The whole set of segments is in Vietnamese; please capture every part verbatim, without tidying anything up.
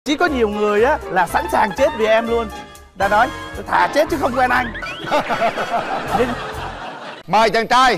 Chỉ có nhiều người á là sẵn sàng chết vì em luôn. Đã nói tôi thà chết chứ không quen anh. Nhưng... Mời chàng trai.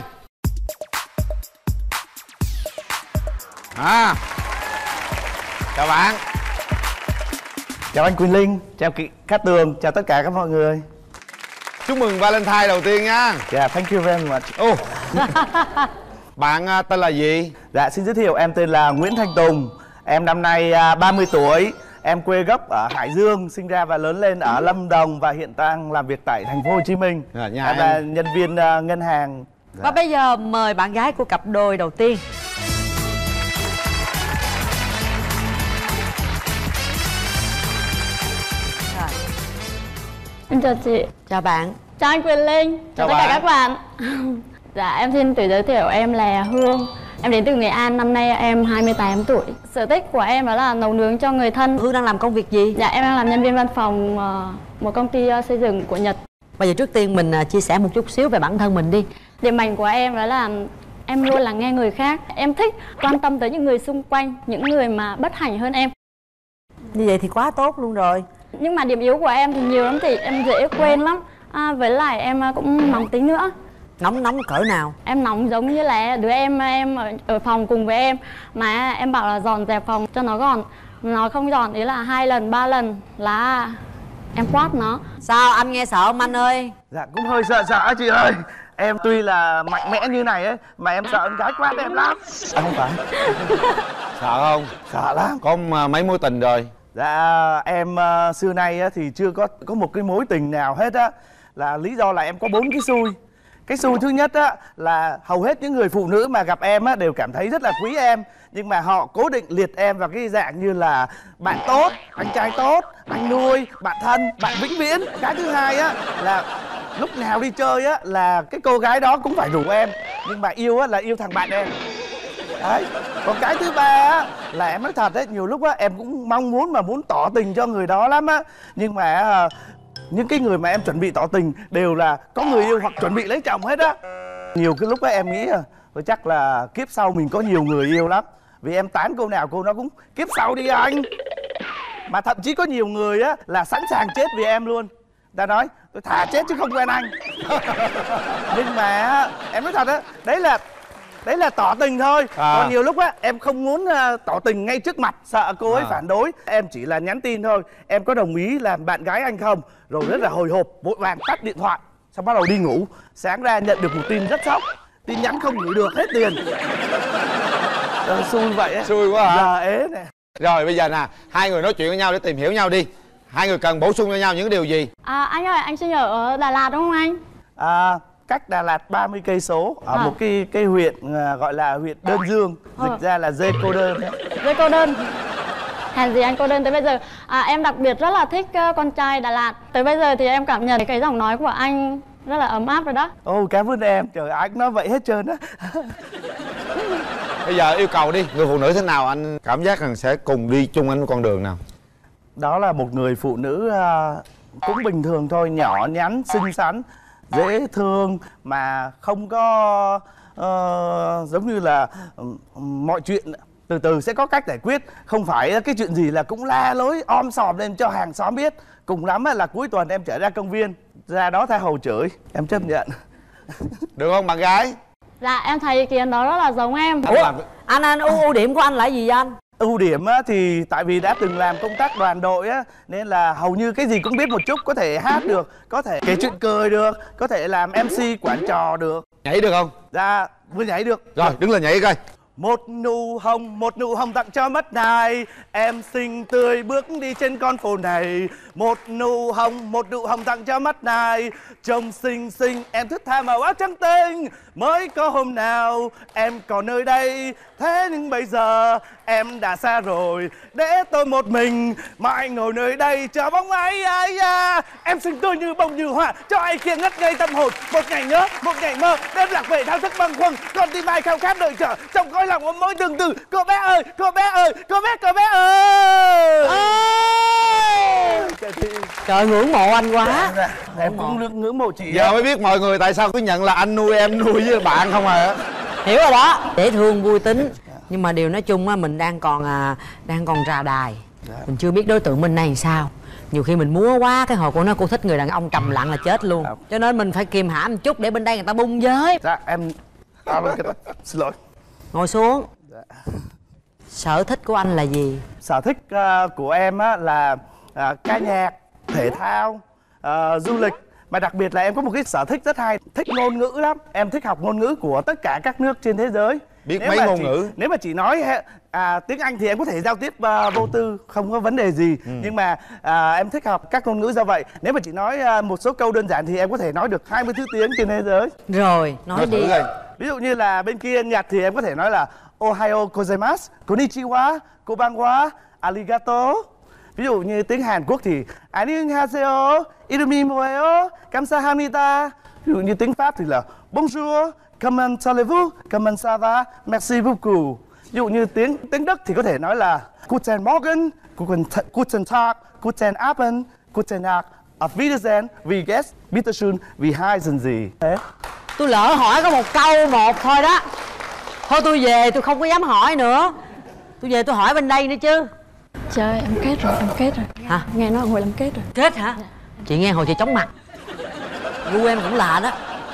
À, chào bạn. Chào anh Quỳnh Linh, chào chị Cát Tường, chào tất cả các mọi người. Chúc mừng Valentine đầu tiên nha. Dạ, yeah, thank you very much. Oh. Bạn uh, tên là gì? Dạ, xin giới thiệu em tên là Nguyễn Thanh Tùng. Em năm nay uh, ba mươi tuổi. Em quê gốc ở Hải Dương, sinh ra và lớn lên ở Lâm Đồng và hiện đang làm việc tại thành phố Hồ Chí Minh. À, nhà em em là nhân viên uh, ngân hàng. Dạ. Và bây giờ mời bạn gái của cặp đôi đầu tiên. Em chào chị. Chào bạn. Chào anh Quỳnh Linh. Chào Chào tất bạn. cả các bạn. Dạ, em xin tự giới thiệu em là Hương. Em đến từ Nghệ An, năm nay em hai mươi tám tuổi. Sở thích của em đó là nấu nướng cho người thân. Hương đang làm công việc gì? Dạ, em đang làm nhân viên văn phòng một công ty xây dựng của Nhật. Bây giờ trước tiên mình chia sẻ một chút xíu về bản thân mình đi. Điểm mạnh của em đó là em luôn lắng nghe người khác. Em thích quan tâm tới những người xung quanh, những người mà bất hạnh hơn em. Như vậy thì quá tốt luôn rồi. Nhưng mà điểm yếu của em thì nhiều lắm chị, em dễ quên lắm. À, với lại em cũng nóng tính nữa. Nóng nóng cỡ nào? Em nóng giống như là đứa em em ở, ở phòng cùng với em, mà em bảo là dọn dẹp phòng cho nó gọn, nó không dọn, ý là hai lần ba lần là em quát nó. Sao anh nghe sợ không anh ơi? Dạ, cũng hơi sợ sợ chị ơi. Em tuy là mạnh mẽ như này ấy, mà em sợ con gái quát em lắm. À, không phải. Sợ không? Sợ lắm. Có mấy mối tình rồi? Dạ, em uh, xưa nay á, thì chưa có có một cái mối tình nào hết á. Là lý do là em có bốn cái xui. Cái xui thứ nhất á là hầu hết những người phụ nữ mà gặp em á đều cảm thấy rất là quý em, nhưng mà họ cố định liệt em vào cái dạng như là bạn tốt, anh trai tốt, anh nuôi, bạn thân, bạn vĩnh viễn. Cái thứ hai á là lúc nào đi chơi á là cái cô gái đó cũng phải rủ em, nhưng mà yêu á là yêu thằng bạn em. Đấy. Còn cái thứ ba á là em nói thật đấy, nhiều lúc á em cũng mong muốn mà muốn tỏ tình cho người đó lắm á, nhưng mà những cái người mà em chuẩn bị tỏ tình đều là có người yêu hoặc chuẩn bị lấy chồng hết á. Nhiều cái lúc á em nghĩ là chắc là kiếp sau mình có nhiều người yêu lắm, vì em tán cô nào cô nó cũng kiếp sau đi anh. Mà thậm chí có nhiều người á là sẵn sàng chết vì em luôn. Ta nói tôi thà chết chứ không quen anh. Nhưng mà em nói thật á, đấy là đấy là tỏ tình thôi. À. Còn nhiều lúc á em không muốn uh, tỏ tình ngay trước mặt, sợ cô ấy à. phản đối. Em chỉ là nhắn tin thôi, em có đồng ý làm bạn gái anh không? Rồi rất là hồi hộp, vội vàng tắt điện thoại, xong bắt đầu đi ngủ. Sáng ra nhận được một tin rất sốc, tin nhắn không gửi được, hết tiền. Ờ, xui vậy á. Xui quá hả? Giờ ế nè. Rồi bây giờ nè, hai người nói chuyện với nhau để tìm hiểu nhau đi. Hai người cần bổ sung cho nhau những điều gì? À, anh ơi, anh sinh ở Đà Lạt đúng không anh? À, cách Đà Lạt ba mươi cây số ở à. một cái cái huyện uh, gọi là huyện Đơn Dương, dịch à. ra là dê cô đơn. Dê cô đơn. Hèn gì anh cô đơn tới bây giờ. À, em đặc biệt rất là thích uh, con trai Đà Lạt. Tới bây giờ thì em cảm nhận cái giọng nói của anh rất là ấm áp rồi đó. Ồ, cảm ơn em. Trời, ai cũng nói vậy hết trơn á. Bây giờ yêu cầu đi, người phụ nữ thế nào anh cảm giác rằng sẽ cùng đi chung anh con đường nào? Đó là một người phụ nữ uh, cũng bình thường thôi, nhỏ nhắn, xinh xắn, dễ thương, mà không có uh, giống như là uh, mọi chuyện từ từ sẽ có cách giải quyết. Không phải cái chuyện gì là cũng la lối om sòm lên cho hàng xóm biết. Cùng lắm là cuối tuần em trở ra công viên, ra đó tha hồ chửi, em chấp nhận. Được không bạn gái? Dạ, em thấy ý kiến đó rất là giống em. Ủa, làm... anh anh ưu, ưu điểm của anh là gì vậy anh? Ưu điểm á, thì tại vì đã từng làm công tác đoàn đội á, nên là hầu như cái gì cũng biết một chút. Có thể hát được, có thể kể chuyện cười được, có thể làm em xê quản trò được. Nhảy được không? Dạ, vừa nhảy được. Rồi, đứng lên nhảy coi. Một nụ hồng, một nụ hồng tặng cho mắt này, em xinh tươi bước đi trên con phố này. Một nụ hồng, một nụ hồng tặng cho mắt này, trông xinh xinh, em thức tha màu áo trắng tinh. Mới có hôm nào em còn nơi đây, thế nhưng bây giờ em đã xa rồi. Để tôi một mình mãi ngồi nơi đây chờ bóng ai ai à. Em xinh tươi như bông như hoa, cho ai kia ngất ngây tâm hồn. Một ngày nhớ, một ngày mơ, đêm lạc về thao thức bâng khuâng. Con tim ai khao khát đợi chờ, trong cõi lòng ôm mối tương tư. Cô bé ơi, cô bé ơi, cô bé, cô bé ơi. Ơi. Trời, ngưỡng mộ anh quá. Dạ, em cũng ngưỡng mộ chị. Giờ mới biết mọi người tại sao cứ nhận là anh nuôi em nuôi với bạn không à. Hiểu rồi đó. Dễ thương, vui tính. Nhưng mà điều nói chung á, mình đang còn à, đang còn rà đài. Dạ. Mình chưa biết đối tượng bên này sao. Nhiều khi mình múa quá, cái hồi cô nói cô thích người đàn ông trầm lặng là chết luôn. Dạ. Cho nên mình phải kìm hãm một chút để bên đây người ta bung giới. Dạ em à, xin lỗi. Ngồi xuống. Dạ. Sở thích của anh là gì? Sở thích uh, của em á, là uh, ca nhạc, thể thao, uh, du lịch. Mà đặc biệt là em có một cái sở thích rất hay, thích ngôn ngữ lắm. Em thích học ngôn ngữ của tất cả các nước trên thế giới. Biết nếu mấy ngôn chỉ, ngữ? Nếu mà chỉ nói à, tiếng Anh thì em có thể giao tiếp uh, vô tư, không có vấn đề gì. ừ. Nhưng mà à, em thích học các ngôn ngữ do vậy. Nếu mà chỉ nói uh, một số câu đơn giản thì em có thể nói được hai mươi thứ tiếng trên thế giới. Rồi, nói, nói đi. Ví dụ như là bên kia Nhật thì em có thể nói là Ohayo gozaimasu, konnichiwa, konbanwa, arigato. Ví dụ như tiếng Hàn Quốc thì Annyeonghaseyo, Irumi Moeo, Kamsahamnida. Ví dụ như tiếng Pháp thì là Bonjour, Comment allez-vous, Comment ça va, Merci beaucoup. Ví dụ như tiếng tiếng Đức thì có thể nói là Guten Morgen, Guten, Guten Tag, Guten Abend, Guten Nacht, Auf Wiedersehen, wie geht's, bitteschön, wie heißen Sie. Thế. Tôi lỡ hỏi có một câu một thôi đó. Thôi tôi về tôi không có dám hỏi nữa. Tôi về tôi hỏi bên đây nữa chứ. Trời em kết rồi, em kết rồi. Hả? Nghe nói ngồi làm kết rồi. Kết hả? Dạ. Chị nghe hồi chị chóng mặt. Gu em cũng lạ đó.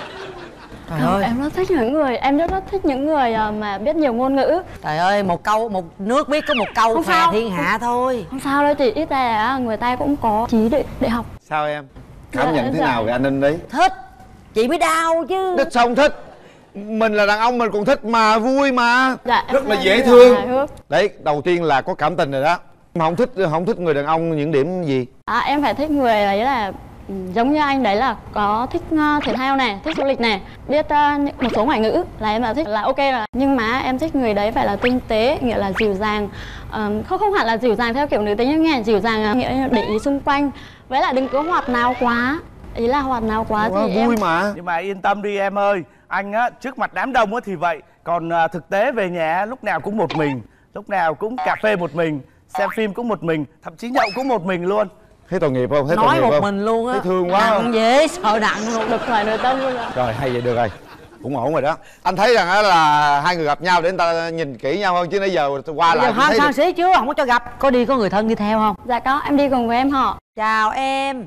Trời Không, ơi. em rất thích những người, em rất rất thích những người mà biết nhiều ngôn ngữ. Trời ơi, một câu, một nước biết có một câu không thà sao. thiên hạ không, thôi. Không sao đâu chị, ít ra người ta cũng có chí để, để học. Sao em? Cảm Dạ, nhận thế dạ. nào về anh Ninh đấy? Thích. Chị mới đau chứ. Thích xong thích. Mình là đàn ông mình cũng thích mà, vui mà. Dạ, rất là em dễ rất thương. hài hước. Đấy, đầu tiên là có cảm tình rồi đó. Mà không thích không thích người đàn ông những điểm gì? À, em phải thích người ấy là ừ, giống như anh đấy là có thích uh, thể thao này, thích du lịch này, biết uh, một số ngoại ngữ là em là thích là ok rồi. Nhưng mà em thích người đấy phải là tinh tế, nghĩa là dịu dàng, um, không không hẳn là dịu dàng theo kiểu nữ tính, nhưng nghe dịu dàng nghĩa là để ý xung quanh, với lại đừng có hoạt náo quá. Ý là hoạt náo quá Quá thì vui em mà. Nhưng mà yên tâm đi em ơi, anh á trước mặt đám đông á thì vậy, còn à, thực tế về nhà lúc nào cũng một mình, lúc nào cũng cà phê một mình, xem phim cũng một mình, thậm chí nhậu cũng một mình luôn. Thấy tội nghiệp không? Thấy tội Nói nghiệp một không? mình luôn á. Thấy thương quá không? Nặng dễ sợ nặng luôn. được khỏi nội tâm luôn rồi. Rồi hay vậy được rồi. Cũng ổn rồi đó. Anh thấy rằng á là hai người gặp nhau để người ta nhìn kỹ nhau hơn chứ nãy giờ qua Bây lại giờ cũng không thấy sao được. xí chứ không có cho gặp. Có đi có người thân đi theo không? Dạ có, em đi cùng với em họ. Chào em.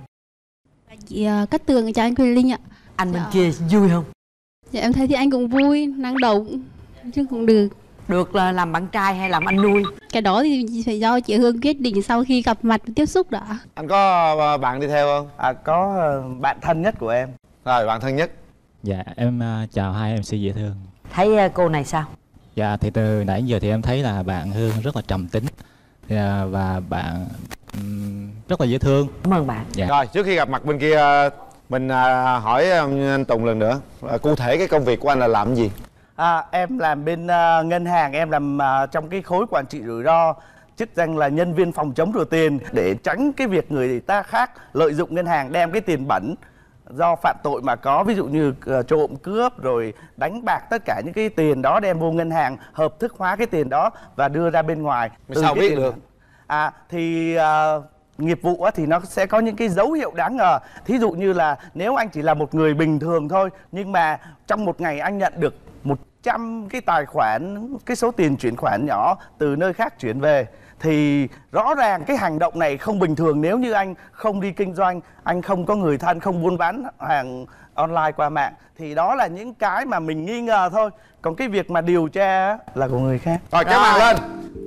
Chị uh, Cát Tường, chào anh Quyền Linh ạ. Anh bên Dạ. kia vui không? Dạ em thấy thì anh cũng vui, năng động, chứ cũng được. Được là làm bạn trai hay làm anh nuôi? Cái đó thì phải do chị Hương quyết định sau khi gặp mặt tiếp xúc đã. Anh có bạn đi theo không? À, có ờ, bạn thân nhất của em. Rồi bạn thân nhất. Dạ em uh, chào hai em xê dễ thương. Thấy uh, cô này sao? Dạ thì từ nãy giờ thì em thấy là bạn Hương rất là trầm tính thì, uh, và bạn um, rất là dễ thương. Cảm ơn bạn. Dạ. Rồi trước khi gặp mặt bên kia mình uh, hỏi anh Tùng lần nữa. Uh, cụ thể cái công việc của anh là làm gì? À, em làm bên uh, ngân hàng, em làm uh, trong cái khối quản trị rủi ro, chức danh là nhân viên phòng chống rửa tiền, để tránh cái việc người ta khác lợi dụng ngân hàng đem cái tiền bẩn do phạm tội mà có, ví dụ như uh, trộm cướp rồi đánh bạc, tất cả những cái tiền đó đem vô ngân hàng, hợp thức hóa cái tiền đó và đưa ra bên ngoài. Mà Từ sao cái biết tiền được? À thì uh, nghiệp vụ á, thì nó sẽ có những cái dấu hiệu đáng ngờ. Thí dụ như là nếu anh chỉ là một người bình thường thôi, nhưng mà trong một ngày anh nhận được một trăm cái tài khoản, cái số tiền chuyển khoản nhỏ từ nơi khác chuyển về, thì rõ ràng cái hành động này không bình thường. Nếu như anh không đi kinh doanh, anh không có người thân, không buôn bán hàng online qua mạng, thì đó là những cái mà mình nghi ngờ thôi. Còn cái việc mà điều tra á, là của người khác. Rồi kéo màn lên.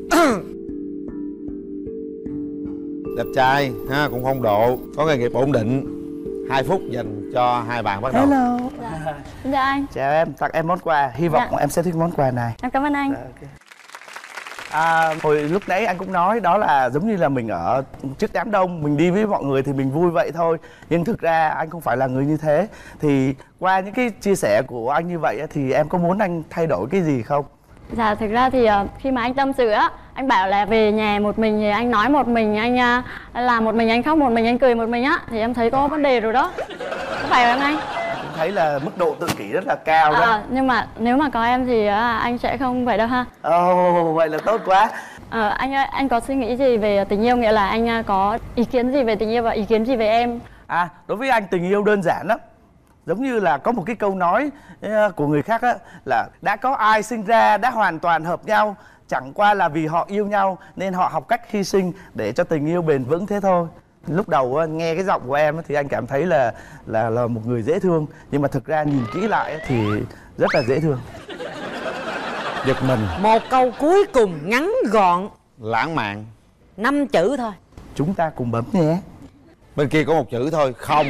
Đẹp trai ha, cũng phong độ, có nghề nghiệp ổn định. Hai phút dành cho hai bạn bắt đầu. Hello. Dạ. Xin chào anh. Chào em, tặng em món quà. Hy vọng Dạ. em sẽ thích món quà này. Em cảm ơn anh. Dạ, ok. À, hồi lúc nãy anh cũng nói đó là giống như là mình ở trước đám đông, mình đi với mọi người thì mình vui vậy thôi. Nhưng thực ra anh không phải là người như thế. Thì qua những cái chia sẻ của anh như vậy thì em có muốn anh thay đổi cái gì không? Dạ thực ra thì uh, khi mà anh tâm sự á, anh bảo là về nhà một mình thì anh nói một mình, anh uh, làm một mình, anh khóc một mình, anh cười một mình á, thì em thấy có vấn đề rồi đó. Có phải không anh? Anh cũng thấy là mức độ tự kỷ rất là cao đó. À, nhưng mà nếu mà có em thì uh, anh sẽ không vậy đâu ha. Ồ, oh, vậy là tốt quá. À, anh ơi, anh có suy nghĩ gì về tình yêu, nghĩa là anh uh, có ý kiến gì về tình yêu và ý kiến gì về em? À, đối với anh tình yêu đơn giản lắm. Giống như là có một cái câu nói của người khác á, là đã có ai sinh ra đã hoàn toàn hợp nhau Chẳng qua là vì họ yêu nhau nên họ học cách hy sinh để cho tình yêu bền vững thế thôi. Lúc đầu nghe cái giọng của em thì anh cảm thấy là là là một người dễ thương, nhưng mà thực ra nhìn kỹ lại thì rất là dễ thương. Giật mình. Một câu cuối cùng ngắn gọn, Lãng mạn. năm chữ thôi. Chúng ta cùng bấm nhé. Bên kia có một chữ thôi, không.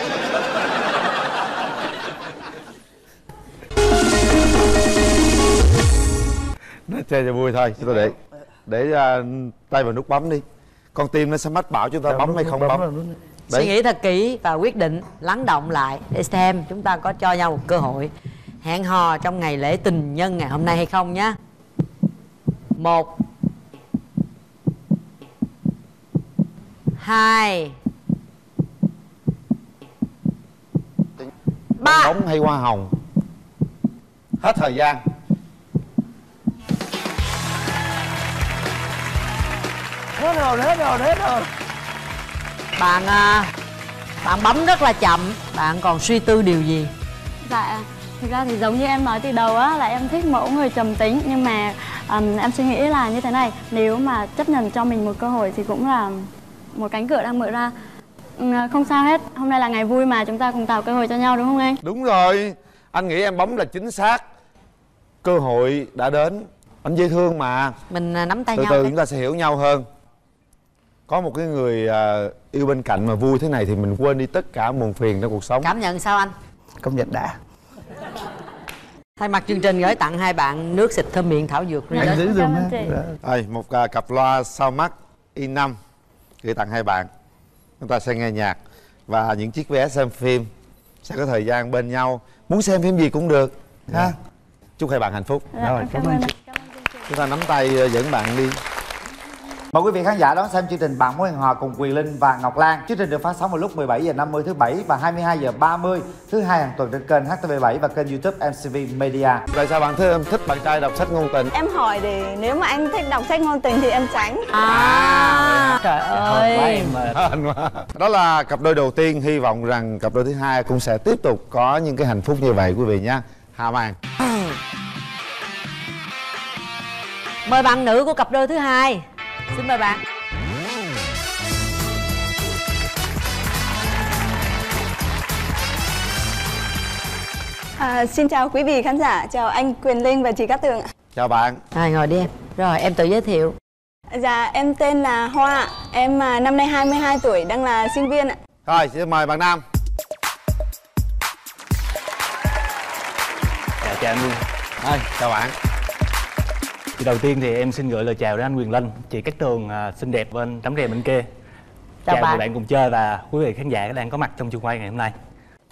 Nó chơi cho vui thôi, chúng ta để để uh, tay vào nút bấm đi. Con tim nó sẽ mách bảo chúng ta bấm hay không bấm. Suy nghĩ thật kỹ và quyết định, lắng động lại để xem chúng ta có cho nhau một cơ hội hẹn hò trong ngày lễ tình nhân ngày hôm nay hay không nhé. Một, hai, ba. Bóng hay hoa hồng? Hết thời gian. Hết rồi, hết rồi, hết rồi. Bạn à, bạn bấm rất là chậm. Bạn còn suy tư điều gì? Dạ, thực ra thì giống như em nói từ đầu á, là em thích mẫu người trầm tính. Nhưng mà um, em suy nghĩ là như thế này, nếu mà chấp nhận cho mình một cơ hội thì cũng là một cánh cửa đang mở ra. um, Không sao hết, hôm nay là ngày vui mà, chúng ta cùng tạo cơ hội cho nhau đúng không anh? Đúng rồi, anh nghĩ em bấm là chính xác. Cơ hội đã đến. Anh dễ thương mà. Mình à, nắm tay Từ nhau. từ đi. chúng ta sẽ hiểu nhau hơn. Có một cái người uh, yêu bên cạnh mà vui thế này thì mình quên đi tất cả muộn phiền trong cuộc sống. Cảm nhận sao anh? Công nhận đã. Thay mặt chương trình gửi tặng hai bạn nước xịt thơm miệng thảo dược. Anh giữ Cảm dùm ơn ha. chị. Đây, một uh, cặp loa sao mắt i năm gửi tặng hai bạn. Chúng ta sẽ nghe nhạc và những chiếc vé xem phim. Sẽ có thời gian bên nhau. Muốn xem phim gì cũng được ha. Chúc hai bạn hạnh phúc. Dạ, Rồi, em cảm cảm ơn ơn chị. Cảm ơn chương trình. Chúng ta nắm tay uh, dẫn bạn đi. Mời quý vị khán giả đón xem chương trình Bạn Muốn Hẹn Hò cùng Quyền Linh và Ngọc Lan. Chương trình được phát sóng vào lúc mười bảy giờ năm mươi thứ bảy và hai mươi hai giờ ba mươi thứ hai hàng tuần trên kênh H T V bảy và kênh YouTube em xê vê Media. Tại sao bạn thích, thích bạn trai đọc sách ngôn tình? Em hỏi để nếu mà anh thích đọc sách ngôn tình thì em tránh. À, trời ơi. Hên quá. Đó là cặp đôi đầu tiên, hy vọng rằng cặp đôi thứ hai cũng sẽ tiếp tục có những cái hạnh phúc như vậy quý vị nhé. Hà Màn. Mời bạn nữ của cặp đôi thứ hai. Xin mời bạn. À, xin chào quý vị khán giả, chào anh Quyền Linh và chị Cát Tường ạ. Chào bạn. Rồi ngồi đi em. Rồi em tự giới thiệu. Dạ, em tên là Hoa, em à, năm nay hai mươi hai tuổi, đang là sinh viên ạ. Rồi, xin mời bạn Nam. Chào chào anh Nguyên. Đây, chào bạn. Thì đầu tiên thì em xin gửi lời chào đến anh Quyền Linh, chị Cát Tường à, xinh đẹp bên tấm rèm bên kia. Chào chào bạn. người bạn cùng chơi và quý vị khán giả đang có mặt trong trường quay ngày hôm nay.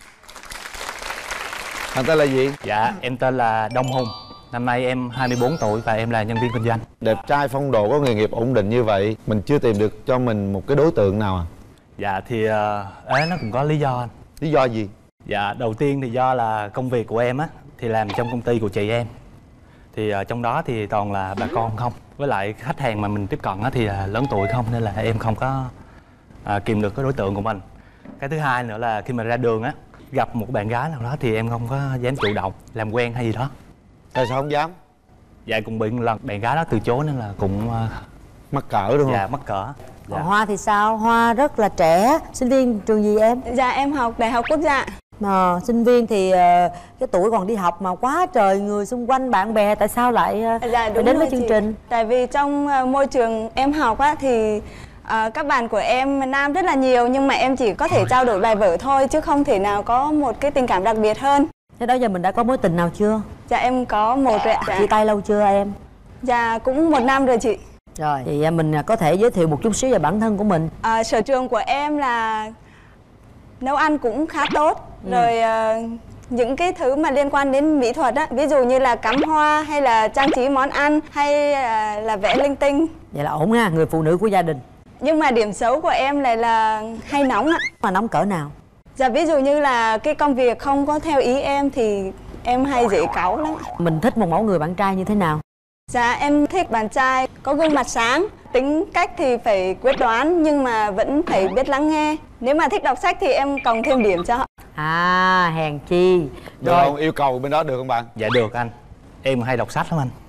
Bạn tên là gì? Dạ, em tên là Đông Hùng. Năm nay em hai mươi bốn tuổi và em là nhân viên kinh doanh. Đẹp trai phong độ, có nghề nghiệp ổn định như vậy, mình chưa tìm được cho mình một cái đối tượng nào à? Dạ thì uh, ấy nó cũng có lý do anh. Lý do gì? Dạ, đầu tiên thì do là công việc của em á thì làm trong công ty của chị em. Thì uh, trong đó thì toàn là bà con không. Với lại khách hàng mà mình tiếp cận á thì là lớn tuổi không, nên là em không có uh, kìm được cái đối tượng của mình. Cái thứ hai nữa là khi mà ra đường á, gặp một bạn gái nào đó thì em không có dám chủ động làm quen hay gì đó. Tại sao không dám? Dạ cũng bị một lần bạn gái đó từ chối nên là cũng uh, Mắc cỡ đúng không? dạ mắc cỡ. Dạ. Còn Hoa thì sao? Hoa rất là trẻ. Sinh viên trường gì em? Dạ, em học Đại học Quốc gia. Mà sinh viên thì ờ, cái tuổi còn đi học mà quá trời người xung quanh bạn bè, tại sao lại ờ, Dạ, phải đúng đến rồi với chương chị. trình? Tại vì trong à, môi trường em học á thì à, các bạn của em nam rất là nhiều, nhưng mà em chỉ có thể trao đổi bài vở thôi chứ không thể nào có một cái tình cảm đặc biệt hơn. Thế đó giờ mình đã có mối tình nào chưa? Dạ, em có một rồi ạ. Chia tay lâu chưa em? Dạ, cũng một năm rồi chị. Rồi thì ờ, mình có thể giới thiệu một chút xíu về bản thân của mình. À, sở trường của em là nấu ăn cũng khá tốt. Ừ. Rồi à, những cái thứ mà liên quan đến mỹ thuật á, ví dụ như là cắm hoa hay là trang trí món ăn hay à, là vẽ linh tinh. Vậy là ổn ha, người phụ nữ của gia đình. Nhưng mà điểm xấu của em lại là hay nóng ạ. Mà nóng cỡ nào? Dạ, ví dụ như là cái công việc không có theo ý em thì em hay dễ cáu lắm ạ. Mình thích một mẫu người bạn trai như thế nào? Dạ, em thích bạn trai có gương mặt sáng, tính cách thì phải quyết đoán nhưng mà vẫn phải biết lắng nghe. Nếu mà thích đọc sách thì em cộng thêm điểm cho họ. À, hèn chi. Được không? Yêu cầu bên đó được không bạn? Dạ được anh. Em hay đọc sách lắm anh.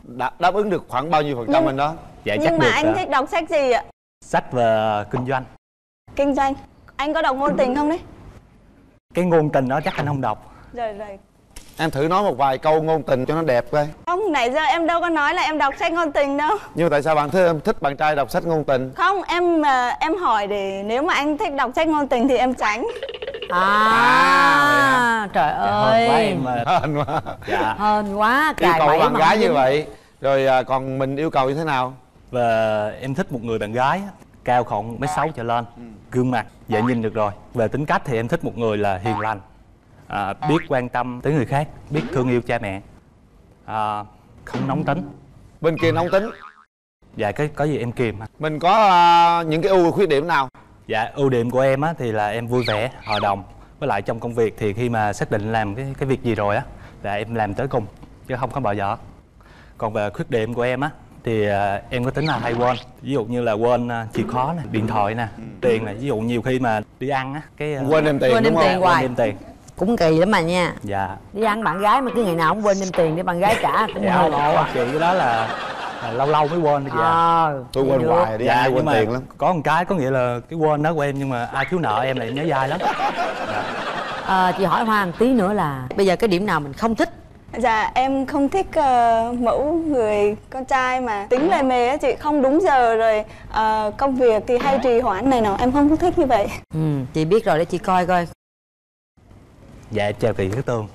đã đáp ứng được khoảng bao nhiêu phần trăm Nhưng- anh đó? Dạ chắc Nhưng mà được anh ờ, thích đọc sách gì ạ? sách về kinh doanh. Kinh doanh. Anh có đọc ngôn tình không đấy? Cái ngôn tình đó chắc anh không đọc. Rồi rồi. Em thử nói một vài câu ngôn tình cho nó đẹp coi. Không, nãy giờ em đâu có nói là em đọc sách ngôn tình đâu. Nhưng mà tại sao bạn thích, em thích bạn trai đọc sách ngôn tình? Không, em mà em hỏi để nếu mà anh thích đọc sách ngôn tình thì em tránh. À, trời Dạ, hên quá ơi, em ờ, Hên quá. dạ. hên quá, Yêu cài cầu bẫy bạn mà gái không như dính. vậy. Rồi à, còn mình yêu cầu như thế nào? Và em thích một người bạn gái á, cao khoảng mét sáu trở lên, gương mặt dễ nhìn được rồi. Về tính cách thì em thích một người là hiền lành, à, biết quan tâm tới người khác, biết thương yêu cha mẹ, à, không nóng tính. Bên kia nóng tính. Dạ cái có gì em kìm. Mình có à, những cái ưu khuyết điểm nào? Dạ ưu điểm của em á thì là em vui vẻ, hòa đồng. Với lại trong công việc thì khi mà xác định làm cái cái việc gì rồi á là em làm tới cùng chứ không có bỏ dở. Còn về khuyết điểm của em á thì à, em có tính là hay quên. Ví dụ như là quên à, chìa khóa nè, điện thoại nè, tiền nè. Ví dụ nhiều khi mà đi ăn á cái à, Quên đem tiền Quên đem đúng không? tiền hoài. quên đem tiền. Cũng kỳ lắm mà nha. Dạ. Đi ăn bạn gái mà cứ ngày nào cũng quên đem tiền để bạn gái trả cũng Dạ hơi không, ngộ à. chị cái đó là, là lâu lâu mới quên thôi dạ. Ờ, Tôi vậy quên được. hoài đi Dạ ai nhưng quên mà tiền lắm. có một cái có nghĩa là cái quên đó của em nhưng mà ai thiếu nợ em là em nhớ dai lắm. Ờ, chị hỏi Hoa một tí nữa là bây giờ cái điểm nào mình không thích? Dạ em không thích ờ, mẫu người con trai mà tính lề mề á chị, không đúng giờ rồi ờ, công việc thì hay trì hoãn này nọ, em không có thích như vậy. Ừ, chị biết rồi để chị coi coi. Dạ chào chị Cát Tường.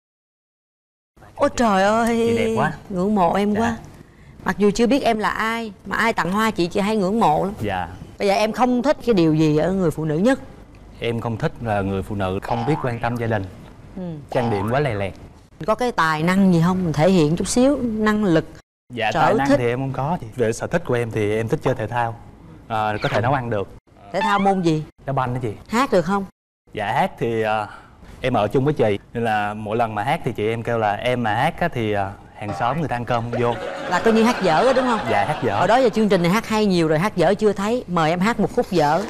Ôi trời ơi, Chị đẹp quá. ngưỡng mộ em Dạ. quá. Mặc dù chưa biết em là ai mà ai tặng hoa chị chị hay ngưỡng mộ lắm. Dạ. Bây giờ em không thích cái điều gì ở người phụ nữ nhất? Em không thích là người phụ nữ không biết quan tâm gia đình, Ừ. trang điểm quá lè lẹt. Có cái tài năng gì không mình thể hiện chút xíu, năng lực. Dạ Sở tài năng thích. thì em không có. Về sở thích của em thì em thích chơi thể thao, à, có thể nấu ăn được, Thể thao môn gì? đá banh đó chị. Hát được không? Dạ hát thì à, em ở chung với chị nên là mỗi lần mà hát thì chị em kêu là em mà hát á, thì à, hàng xóm người ta ăn cơm không vô. Là coi như hát dở đó đúng không? Dạ hát dở. Ở đó giờ chương trình này hát hay nhiều rồi, hát dở chưa thấy. Mời em hát một khúc dở.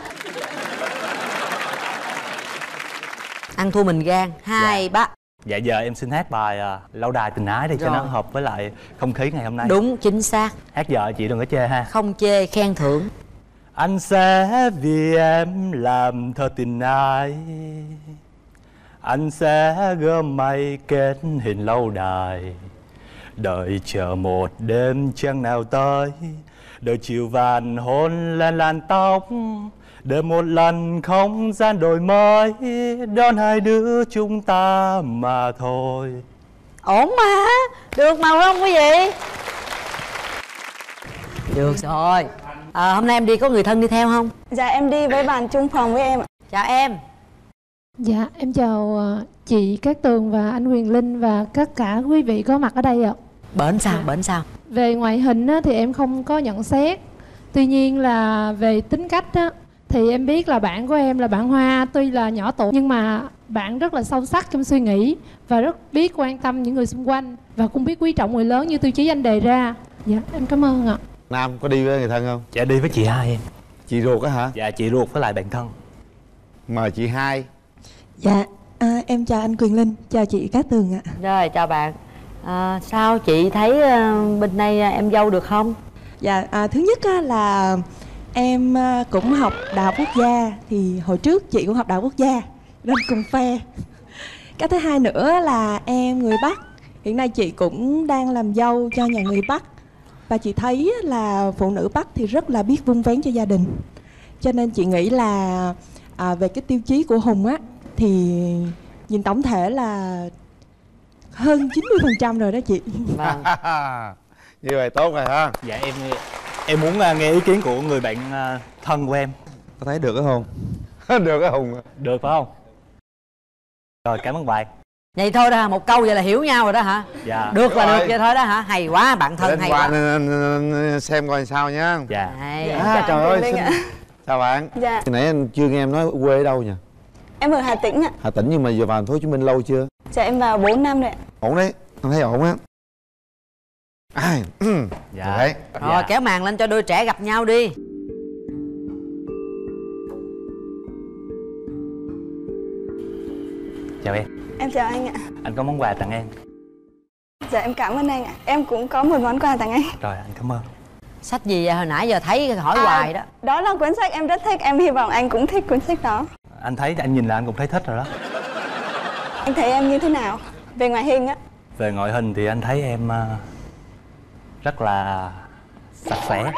Ăn thua mình gan. Hai ba. Dạ giờ em xin hát bài à, Lâu đài tình ái để cho Rồi. nó hợp với lại không khí ngày hôm nay. Đúng chính xác. Hát vợ chị đừng có chê ha. Không chê, khen thưởng. Anh sẽ vì em làm thơ tình ái, anh sẽ gom mây kết hình lâu đài, đợi chờ một đêm trăng nào tới, đợi chiều vàng hôn lên làn tóc, để một lần không gian đổi mới đón hai đứa chúng ta mà thôi. Ổn mà. Được mà phải không quý vị? Được rồi. À, hôm nay em đi có người thân đi theo không? Dạ em đi với bạn chung phòng với em ạ. Chào em. Dạ, em chào ờ, chị Cát Tường và anh Quyền Linh và tất cả quý vị có mặt ở đây ạ. Bển sao? Bển sao? Về ngoại hình á, thì em không có nhận xét. Tuy nhiên là về tính cách á, thì em biết là bạn của em là bạn Hoa tuy là nhỏ tuổi nhưng mà bạn rất là sâu sắc trong suy nghĩ và rất biết quan tâm những người xung quanh và cũng biết quý trọng người lớn như tiêu chí anh đề ra. Dạ, em cảm ơn ạ. Nam có đi với người thân không? Dạ đi với chị hai em. Chị ruột á hả? Dạ chị ruột với lại bạn thân. Mời chị hai. Dạ, à, em chào anh Quyền Linh, chào chị Cát Tường ạ. Rồi chào bạn. À, sao chị thấy uh, bên đây uh, em dâu được không? Dạ, à, thứ nhất á, là em à, cũng học Đại học Quốc gia. Thì hồi trước chị cũng học Đại học Quốc gia nên cùng phe. Cái thứ hai nữa là em người Bắc. Hiện nay chị cũng đang làm dâu cho nhà người Bắc. Và chị thấy là phụ nữ Bắc thì rất là biết vun vén cho gia đình. Cho nên chị nghĩ là à, về cái tiêu chí của Hùng á thì nhìn tổng thể là hơn chín mươi phần trăm rồi đó chị. Vâng. Như vậy tốt rồi ha. Dạ em em muốn uh, nghe ý kiến của người bạn uh, thân của em. Có thấy được cái Hùng? Được cái Hùng. Được phải không? Rồi cảm ơn bạn. Vậy thôi đó hả? Một câu vậy là hiểu nhau rồi đó hả? Dạ. Được là Rồi. được vậy thôi đó hả? Hay quá, bạn thân Lên hay qua quá. nên- nên- nên xem coi sao nhá. Dạ. Hay. À, Dạ, trời ơi Quyền xin... Linh ạ. Chào bạn. Dạ Hồi nãy anh chưa nghe em nói quê ở đâu nhỉ? em ở Hà Tĩnh ạ. Hà Tĩnh, nhưng mà giờ vào thành phố Hồ Chí Minh lâu chưa? Dạ em vào bốn năm rồi ạ. Ổn đấy, anh thấy ổn á. Ai? Dạ. Đấy. Rồi Dạ. kéo màn lên cho đôi trẻ gặp nhau đi. Chào em. Em chào anh ạ. Anh có món quà tặng em. Dạ em cảm ơn anh ạ. Em cũng có một món quà tặng anh. Rồi anh cảm ơn. Sách gì vậy? Hồi nãy giờ thấy hỏi À, hoài đó. Đó là cuốn sách em rất thích. Em hy vọng anh cũng thích cuốn sách đó. Anh thấy, anh nhìn là anh cũng thấy thích rồi đó. Anh thấy em như thế nào? Về ngoại hình á? Về ngoại hình thì anh thấy em uh, rất là sạch sẽ.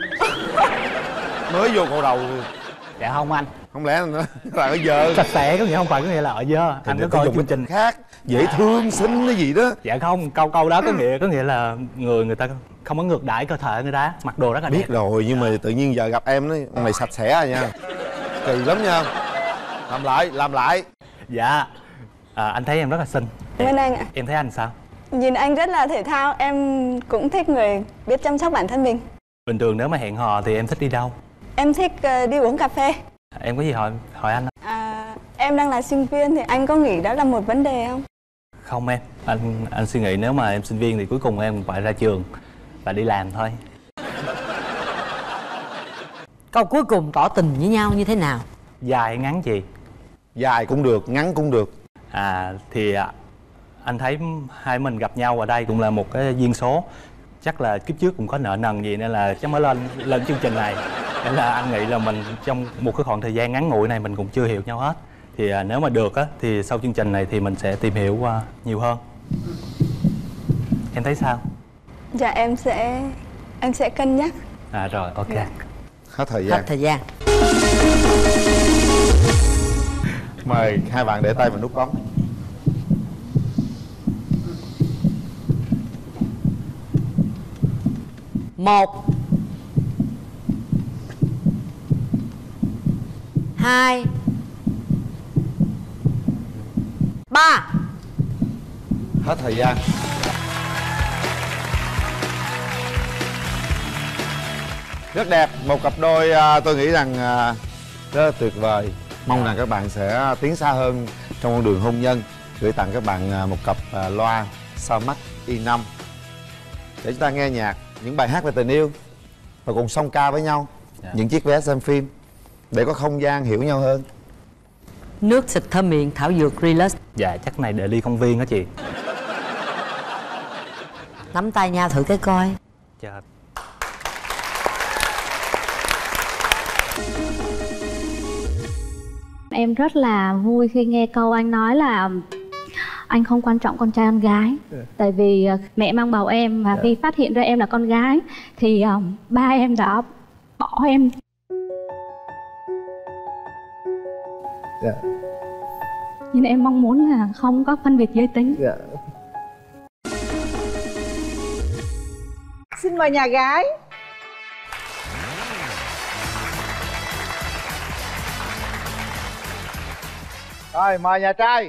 Mới vô câu đầu. Dạ không anh. Không lẽ nữa là ở giờ sạch sẽ có nghĩa không phải có nghĩa là ở dơ. Anh có coi chương trình khác dễ thương xinh cái gì đó. Dạ không, câu câu đó có nghĩa có nghĩa là người người ta không có ngược đãi cơ thể người ta, mặc đồ rất là đẹp. Biết rồi nhưng mà tự nhiên giờ gặp em nói này sạch sẽ rồi nha. Kỳ lắm nha. Làm lại, làm lại. Dạ. À, anh thấy em rất là xinh. Cảm ơn anh ạ. Em thấy anh sao? Nhìn anh rất là thể thao. Em cũng thích người biết chăm sóc bản thân mình. Bình thường nếu mà hẹn hò thì em thích đi đâu? Em thích uh, đi uống cà phê. Em có gì hỏi hỏi anh không? À, em đang là sinh viên thì anh có nghĩ đó là một vấn đề không? Không em, anh anh suy nghĩ nếu mà em sinh viên thì cuối cùng em phải ra trường và đi làm thôi. Câu cuối cùng tỏ tình với nhau như thế nào? Dài hay ngắn chị? Dài cũng được, ngắn cũng được. À thì anh thấy hai mình gặp nhau ở đây cũng là một cái duyên số. Chắc là kiếp trước cũng có nợ nần gì nên là chắc mới lên lên chương trình này. Nên là anh nghĩ là mình trong một cái khoảng thời gian ngắn ngủi này mình cũng chưa hiểu nhau hết. Thì à, nếu mà được á thì sau chương trình này thì mình sẽ tìm hiểu uh, nhiều hơn. Em thấy sao? Dạ em sẽ em sẽ cân nhắc. À rồi, ok. Dạ. Hết thời gian. Hết thời gian. Mời hai bạn để tay vào nút bấm. Một, hai, ba. Hết thời gian. Rất đẹp, một cặp đôi tôi nghĩ rằng rất là tuyệt vời. Mong rằng các bạn sẽ tiến xa hơn trong con đường hôn nhân. Gửi tặng các bạn một cặp loa Soundmax i năm để chúng ta nghe nhạc, những bài hát về tình yêu và cùng song ca với nhau. Yeah. Những chiếc vé xem phim để có không gian hiểu nhau hơn. Nước xịt thơm miệng thảo dược Relax. Dạ chắc này để ly công viên đó chị. Nắm tay nhau thử cái coi. Dạ. Em rất là vui khi nghe câu anh nói là anh không quan trọng con trai con gái. Yeah. Tại vì mẹ mang bầu em và yeah. khi phát hiện ra em là con gái thì um, ba em đã bỏ em. Yeah. Nhưng em mong muốn là không có phân biệt giới tính. Yeah. Xin mời nhà gái. Rồi mời nhà trai.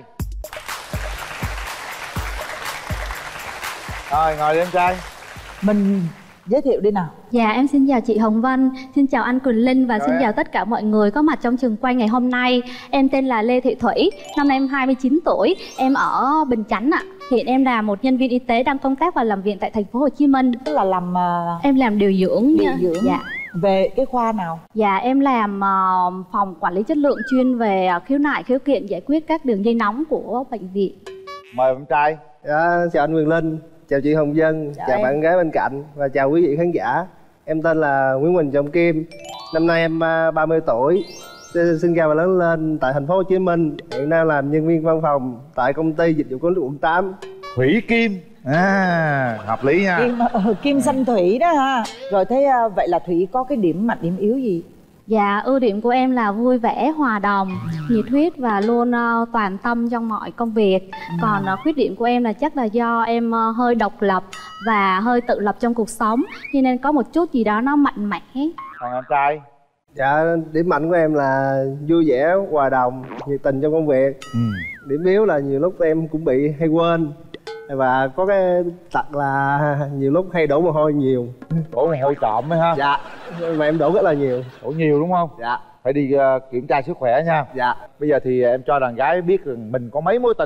Rồi ngồi đi em trai. Mình giới thiệu đi nào. Dạ em xin chào chị Hồng Vân, xin chào anh Quỳnh Linh và rồi. Xin chào tất cả mọi người có mặt trong trường quay ngày hôm nay. Em tên là Lê Thị Thủy, năm nay em hai mươi chín tuổi, em ở Bình Chánh ạ. Hiện em là một nhân viên y tế đang công tác và làm việc tại thành phố Hồ Chí Minh. Tức là làm uh... em làm điều dưỡng. Điều dưỡng. Dạ. Về cái khoa nào? Dạ em làm uh, phòng quản lý chất lượng chuyên về uh, khiếu nại, khiếu kiện, giải quyết các đường dây nóng của bệnh viện. Mời em trai. Dạ, chào anh Quyền Linh, chào chị Hồng Vân, chào, chào bạn gái bên cạnh và chào quý vị khán giả. Em tên là Nguyễn Huỳnh Trọng Kim, năm nay em ba mươi tuổi, sinh ra và lớn lên tại thành phố Hồ Chí Minh. Hiện đang làm nhân viên văn phòng tại công ty dịch vụ có nước quận tám. Thủy Kim. À, hợp lý nha. Kim, uh, Kim xanh Thủy đó ha. Rồi thế uh, vậy là Thủy có cái điểm mạnh điểm yếu gì? Dạ, ưu điểm của em là vui vẻ, hòa đồng, nhiệt huyết và luôn uh, toàn tâm trong mọi công việc. ừ. Còn uh, khuyết điểm của em là chắc là do em uh, hơi độc lập và hơi tự lập trong cuộc sống, cho nên có một chút gì đó nó mạnh mẽ. Còn anh trai? Dạ, điểm mạnh của em là vui vẻ, hòa đồng, nhiệt tình trong công việc. ừ. Điểm yếu là nhiều lúc em cũng bị hay quên và có cái tật là nhiều lúc hay đổ mồ hôi nhiều. Đổ mồ hôi trộm ấy ha? Dạ, mà em đổ rất là nhiều. Đổ nhiều đúng không? Dạ. Phải đi uh, kiểm tra sức khỏe nha. Dạ. Bây giờ thì em cho đàn gái biết rằng mình có mấy mối tình rồi.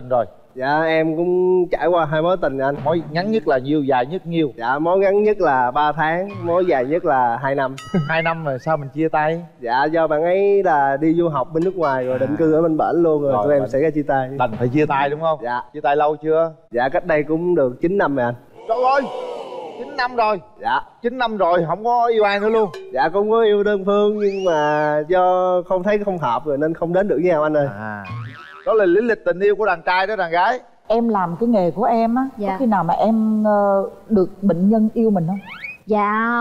Dạ em cũng trải qua hai mối tình anh. Mối ngắn nhất là nhiêu, dài nhất nhiêu? Dạ mối ngắn nhất là ba tháng, mối dài nhất là hai năm. Hai năm rồi sao mình chia tay? Dạ do bạn ấy là đi du học bên nước ngoài rồi định cư ở bên bển luôn rồi, Rồi, tụi em mình- xảy ra chia tay. Đành phải chia tay đúng không? Dạ. Chia tay lâu chưa? Dạ cách đây cũng được chín năm rồi anh. Trời ơi, chín năm rồi. Dạ. chín năm rồi không có yêu ai nữa luôn. Dạ cũng có yêu đơn phương nhưng mà do không thấy không hợp rồi nên không đến được với nhau anh ơi. À, đó là lý lịch tình yêu của đàn trai đó đàn gái. Em làm cái nghề của em á, Dạ. có khi nào mà em ờ, được bệnh nhân yêu mình không? Dạ,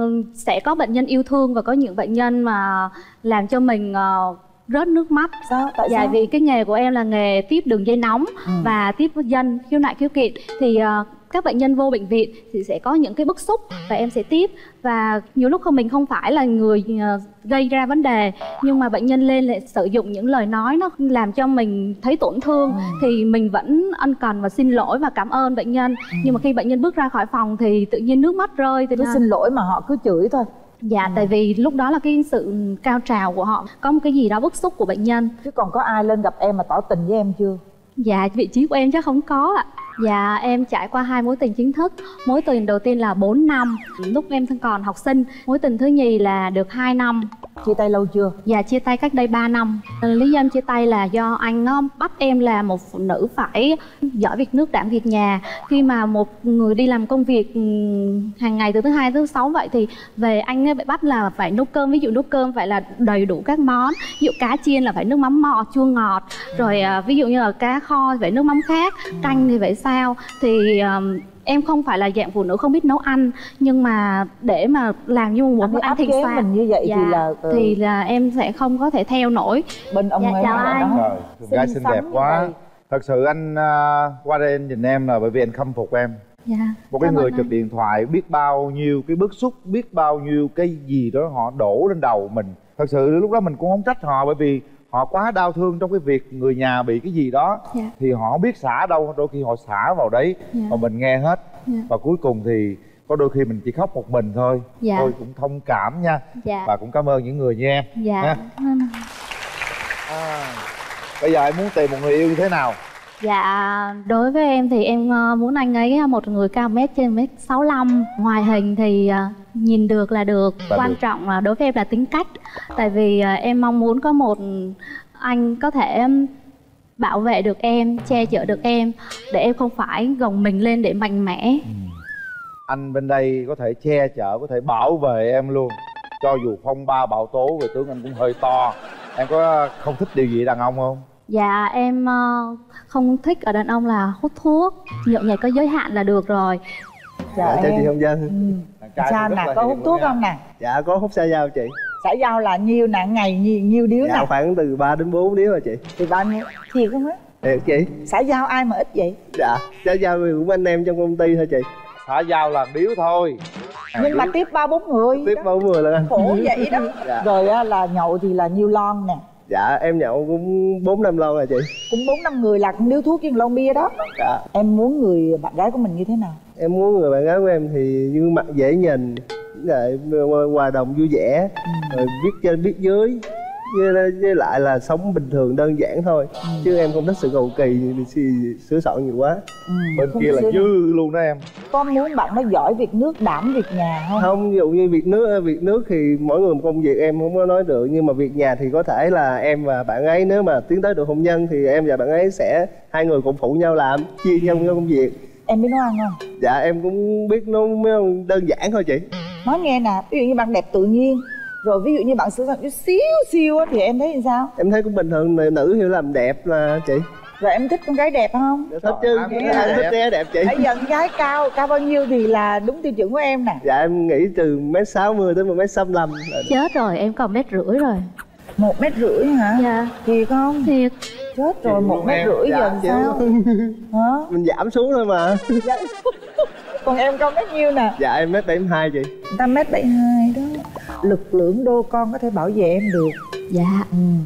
sẽ có bệnh nhân yêu thương và có những bệnh nhân mà làm cho mình ờ, rớt nước mắt. Sao? Tại Dạ, sao? vì cái nghề của em là nghề tiếp đường dây nóng Ừ. và tiếp dân khiếu nại khiếu kiện. Thì ờ, các bệnh nhân vô bệnh viện thì sẽ có những cái bức xúc và em sẽ tiếp. Và nhiều lúc không mình không phải là người ờ, gây ra vấn đề, nhưng mà bệnh nhân lên lại sử dụng những lời nói nó làm cho mình thấy tổn thương. Ừ. Thì mình vẫn ân cần và xin lỗi và cảm ơn bệnh nhân. Ừ. Nhưng mà khi bệnh nhân bước ra khỏi phòng thì tự nhiên nước mắt rơi. Thì Cứ xin lỗi mà họ cứ chửi thôi. Dạ, tại vì lúc đó là cái sự cao trào của họ, có một cái gì đó bức xúc của bệnh nhân. Chứ còn có ai lên gặp em mà tỏ tình với em chưa? Dạ, vị trí của em chắc không có ạ. Dạ, em trải qua hai mối tình chính thức. Mối tình đầu tiên là bốn năm, lúc em còn học sinh. Mối tình thứ nhì là được hai năm. Chia tay lâu chưa? Dạ, chia tay cách đây ba năm. Lý do em chia tay là do anh nó bắt em là một phụ nữ phải giỏi việc nước đảm việc nhà. Khi mà một người đi làm công việc ừm, hàng ngày từ thứ hai tới thứ sáu vậy thì về anh ấy bị bắt là phải nấu cơm. Ví dụ nấu cơm phải là đầy đủ các món. Ví dụ cá chiên là phải nước mắm mò chua ngọt. Rồi à, ví dụ như là cá kho thì phải nước mắm khác, canh thì phải sao. Thì ừm, em không phải là dạng phụ nữ không biết nấu ăn, nhưng mà để mà làm như một Anh bữa ấy ăn áp thịt chế xoa mình như vậy thì là, ờ, thì là em sẽ không có thể theo nổi. Bên ông Dạ, ấy chào là anh. đó. Rồi, gái xinh xắn đẹp như quá. vậy. Thật sự anh uh, qua đây anh nhìn em là bởi vì anh khâm phục em. Dạ. Một cái Cảm người ơn trực anh. điện thoại biết bao nhiêu cái bức xúc, biết bao nhiêu cái gì đó họ đổ lên đầu mình. Thật sự lúc đó mình cũng không trách họ, bởi vì họ quá đau thương trong cái việc người nhà bị cái gì đó. Dạ. Thì họ không biết xả đâu, đôi khi họ xả vào đấy. Dạ. Mà mình nghe hết. Dạ. Và cuối cùng thì có đôi khi mình chỉ khóc một mình thôi. Dạ. Tôi cũng thông cảm nha. Dạ. Và cũng cảm ơn những người như em. Dạ. Ha. À, bây giờ em muốn tìm một người yêu như thế nào? Dạ, đối với em thì em ờ, muốn anh ấy một người cao mét trên mét sáu lăm. Ngoại hình thì ờ, nhìn được là được. Là Quan được. trọng là đối với em là tính cách. Tại vì ờ, em mong muốn có một anh có thể bảo vệ được em, che chở được em, để em không phải gồng mình lên để mạnh mẽ. Anh bên đây có thể che chở, có thể bảo vệ em luôn. Cho dù phong ba bão tố về tướng anh cũng hơi to. Em có không thích điều gì đàn ông không? Dạ, em ờ, không thích ở đàn ông là hút thuốc. Nhậu nhẹt có giới hạn là được rồi. Dạ chào chị Hồng Vân. Ừ. Sao nè, có hút thuốc không nè? Dạ có hút xa dao chị. Xã giao là nhiêu nè, ngày nhiêu, nhiêu điếu Dạ nè? khoảng từ ba đến bốn điếu rồi chị. Thì bao nhiêu? Thiệt không á? Thiệt chị. Xã giao ai mà ít vậy? Dạ xã giao thì cũng anh em trong công ty thôi chị. Xã giao là điếu thôi. Nhưng mà tiếp ba bốn người. Tiếp bao người là anh. Khổ vậy đó. Dạ. Rồi á, là nhậu thì là nhiêu lon nè? Dạ em nhậu cũng bốn năm lon rồi chị. Cũng bốn năm người là cũng điếu thuốc với lon bia đó. Dạ. Em muốn người bạn gái của mình như thế nào? Em muốn người bạn gái của em thì gương mặt dễ nhìn, lại hòa đồng vui vẻ, Ừ. rồi biết trên biết dưới, với, với lại là sống bình thường đơn giản thôi. Ừ. Chứ em không thích sự cầu kỳ, sửa soạn nhiều quá. Ừ, Bên không kia là xưa dư đâu. luôn đó em. Con muốn bạn nó giỏi việc nước, đảm việc nhà không? Không, ví dụ như việc nước việc nước thì mỗi người một công việc em không có nói được, nhưng mà việc nhà thì có thể là em và bạn ấy nếu mà tiến tới được hôn nhân thì em và bạn ấy sẽ hai người cùng phụ nhau làm, chia nhau công việc. Em biết nấu ăn không? Dạ em cũng biết nấu mấy ông đơn giản thôi chị. Nói nghe nè, ví dụ như bạn đẹp tự nhiên, rồi ví dụ như bạn sửa soạn chút xíu xíu á, thì em thấy như sao? Em thấy cũng bình thường, nữ, nữ hiểu làm đẹp là chị. Rồi em thích con gái đẹp không? Thích chứ, ai cũng ai thích thích đẹp. trẻ đẹp chị. Bây giờ con gái cao, cao bao nhiêu thì là đúng tiêu chuẩn của em nè? Dạ em nghĩ từ mét sáu mươi tới một mét sáu lăm. Chết rồi, em còn mét rưỡi rồi. Một mét rưỡi hả? Dạ. Thiệt không? Thiệt. Chết rồi, một mét em, rưỡi dạ, giờ làm chị- sao? Hả? Mình giảm xuống thôi mà. Dạ. Còn em cao mét nhiêu nè? Dạ em mét bảy mươi hai chị. Người ta mét bảy mươi hai đó. Lực lượng đô con có thể bảo vệ em được. Dạ.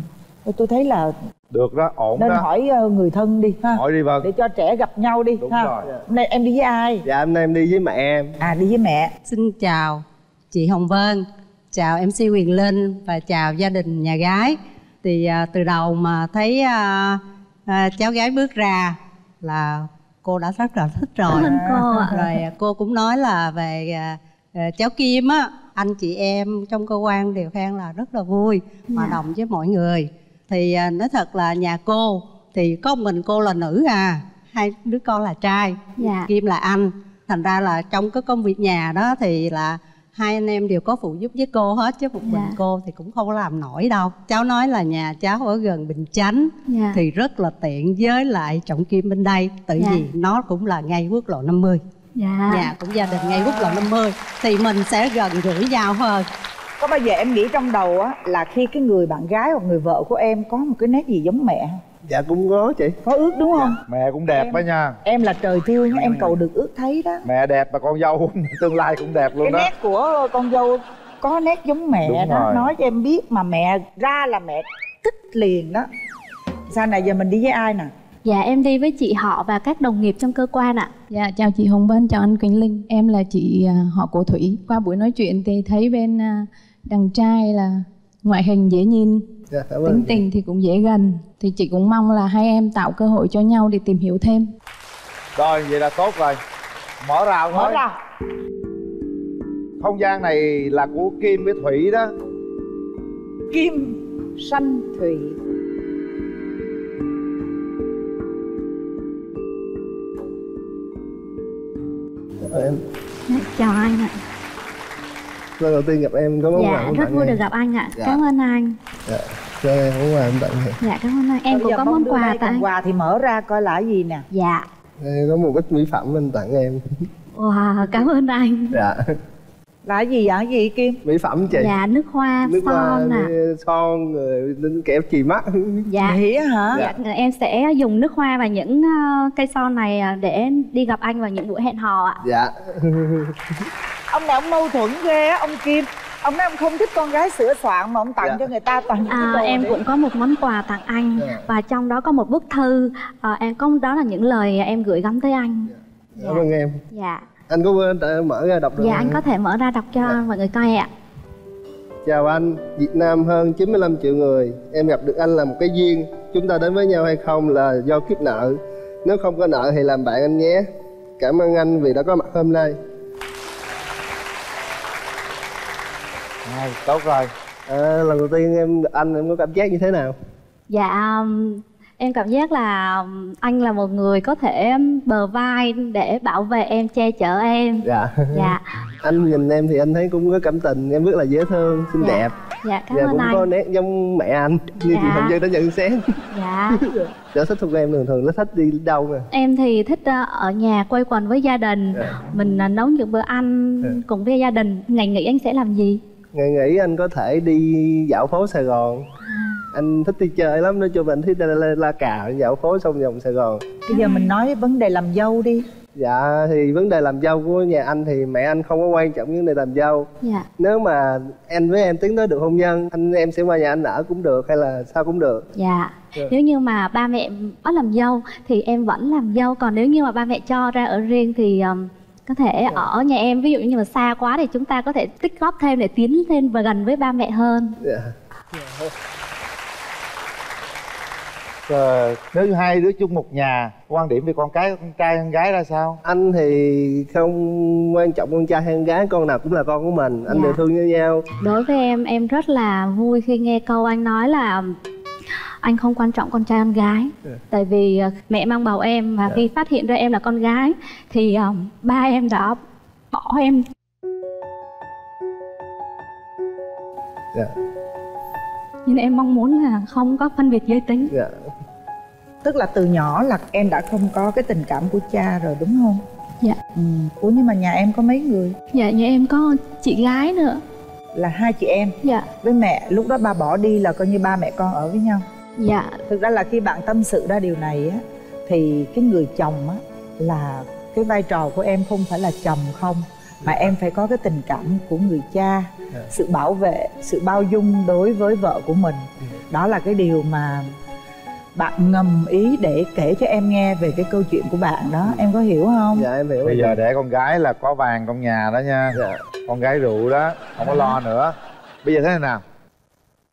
Ừ. Tôi thấy là Được đó, ổn nên đó. hỏi ờ, người thân đi ha. Hỏi đi Vân. Để cho trẻ gặp nhau đi. Đúng ha. rồi. Hôm nay em đi với ai? Dạ hôm nay em đi với mẹ em. À đi với mẹ. Xin chào chị Hồng Vân, chào em xê Quyền Linh và chào gia đình nhà gái. Thì à, từ đầu mà thấy à, à, cháu gái bước ra là cô đã rất là thích rồi. Cảm ơn cô ạ. Rồi cô cũng nói là về uh, cháu Kim á, anh chị em trong cơ quan đều khen là rất là vui, hòa Dạ. đồng với mọi người. Thì uh, nói thật là nhà cô thì có mình cô là nữ à, hai đứa con là trai, Dạ. Kim là anh. Thành ra là trong cái công việc nhà đó thì là hai anh em đều có phụ giúp với cô hết, chứ một mình Dạ. cô thì cũng không có làm nổi đâu. Cháu nói là nhà cháu ở gần Bình Chánh, Dạ. thì rất là tiện với lại Trọng Kim bên đây. Tự Dạ. vì nó cũng là ngay quốc lộ năm mươi. Dạ. Nhà cũng gia đình ngay quốc lộ năm mươi, thì mình sẽ gần gũi nhau hơn. Có bao giờ em nghĩ trong đầu á là khi cái người bạn gái hoặc người vợ của em có một cái nét gì giống mẹ không? Dạ cũng có chị. Có ước đúng không? Mẹ cũng đẹp Em- đó nha. Em là trời thương, em cầu được ước thấy đó. Mẹ đẹp mà con dâu tương lai cũng đẹp luôn Cái đó. nét của con dâu có nét giống mẹ Đúng đó. rồi. Nói cho em biết mà mẹ ra là mẹ thích liền đó. Sau này giờ mình đi với ai nè? Dạ em đi với chị họ và các đồng nghiệp trong cơ quan ạ. Dạ chào chị Hồng Vân, chào anh Quỳnh Linh. Em là chị à, họ của Thủy. Qua buổi nói chuyện thì thấy bên à, đàn trai là ngoại hình dễ nhìn, Dạ, cảm ơn tính chị. tình thì cũng dễ gần. Thì chị cũng mong là hai em tạo cơ hội cho nhau để tìm hiểu thêm. Rồi vậy là tốt rồi. Mở rào thôi. Mở ra. Không gian này là của Kim với Thủy đó. Kim Sanh Thủy. Em Dạ, chào anh ạ. lần đầu tiên gặp em có món quà Dạ muốn rất tặng vui em. được gặp anh ạ. Dạ. Cảm ơn anh. Dạ, cho em món quà em tặng em. Dạ cảm ơn anh. Em Bây cũng giờ có bông món đưa quà đây, tặng phần anh. quà thì mở ra coi là cái gì nè. Dạ. Em có một ít mỹ phẩm anh tặng em. Wow, cảm ơn anh. Dạ. Là cái gì vậy? Cái gì Kim? Mỹ phẩm chị. Dạ nước hoa, Nước hoa, son nè. son rồi đến kẹp chì mắt. Dạ. Vậy á hả? Dạ, em sẽ dùng nước hoa và những ờ, cây son này ờ, để đi gặp anh vào những buổi hẹn hò ạ. Dạ. Ông này ông mâu thuẫn ghê á ông Kim. Ông nói ông không thích con gái sửa soạn mà ông tặng Dạ. cho người ta toàn những À, cái đồ em để- cũng có một món quà tặng anh Dạ. và trong đó có một bức thư. Ờ, em có đó là những lời em gửi gắm tới anh. Cảm ơn em. Dạ. Anh có quên để mở ra đọc được Dạ không? anh có thể mở ra đọc cho mọi người coi ạ. Chào anh, Việt Nam hơn chín mươi lăm triệu người. Em gặp được anh là một cái duyên. Chúng ta đến với nhau hay không là do kiếp nợ. Nếu không có nợ thì làm bạn anh nhé. Cảm ơn anh vì đã có mặt hôm nay. Rồi, tốt rồi. À, lần đầu tiên em gặp anh em có cảm giác như thế nào? Dạ um, em cảm giác là um, anh là một người có thể bờ vai để bảo vệ em, che chở em. Dạ. Dạ. Anh nhìn em thì anh thấy cũng có cảm tình, em rất là dễ thương, xinh Dạ. đẹp. Dạ cảm Và ơn cũng anh. có nét giống mẹ anh như Dạ. chị Hồng Vân đã nhận xét. Dạ. Sở thích thuộc em thường thường nó thích đi đâu nè? Em thì thích ờ, ở nhà quây quần với gia đình. Dạ. Mình ờ, nấu những bữa ăn Dạ. cùng với gia đình. Ngày nghỉ anh sẽ làm gì? Ngày nghỉ anh có thể đi dạo phố Sài Gòn. Anh thích đi chơi lắm, nói chung là anh thích la, la, la cà dạo phố xong vòng Sài Gòn. Bây giờ mình nói vấn đề làm dâu đi. Dạ thì vấn đề làm dâu của nhà anh thì mẹ anh không có quan trọng vấn đề làm dâu. Dạ. Nếu mà anh với em tiến tới được hôn nhân, anh em sẽ qua nhà anh ở cũng được hay là sao cũng được. Dạ. Dạ. Nếu như mà ba mẹ bắt làm dâu thì em vẫn làm dâu. Còn nếu như mà ba mẹ cho ra ở riêng thì um, có thể ở nhà em. Ví dụ như mà xa quá thì chúng ta có thể tích góp thêm để tiến lên và gần với ba mẹ hơn. Dạ. Ờ, nếu như hai đứa chung một nhà, quan điểm về con cái, con trai con gái ra sao? Anh thì không quan trọng con trai hay con gái, con nào cũng là con của mình, anh Dạ. đều thương như nhau. Đối với em, em rất là vui khi nghe câu anh nói là anh không quan trọng con trai con gái. Dạ. Tại vì ờ, mẹ mang bầu em và Dạ. khi phát hiện ra em là con gái thì ờ, ba em đã bỏ em. Dạ. Nhưng em mong muốn là không có phân biệt giới tính. Dạ. Tức là từ nhỏ là em đã không có cái tình cảm của cha rồi đúng không? Dạ. Ừ. Ủa nhưng mà nhà em có mấy người? Dạ, nhà em có chị gái nữa. Là hai chị em. Dạ. Với mẹ, lúc đó ba bỏ đi là coi như ba mẹ con ở với nhau. Dạ. Thực ra là khi bạn tâm sự ra điều này á, thì cái người chồng á là cái vai trò của em không phải là chồng không, mà em phải có cái tình cảm của người cha, sự bảo vệ, sự bao dung đối với vợ của mình. Đó là cái điều mà bạn ngầm ý để kể cho em nghe về cái câu chuyện của bạn đó. Em có hiểu không? Dạ em hiểu. Bây giờ để con gái là có vàng trong nhà đó nha. Dạ. Con gái rượu đó, không có lo nữa. Bây giờ thế này nào,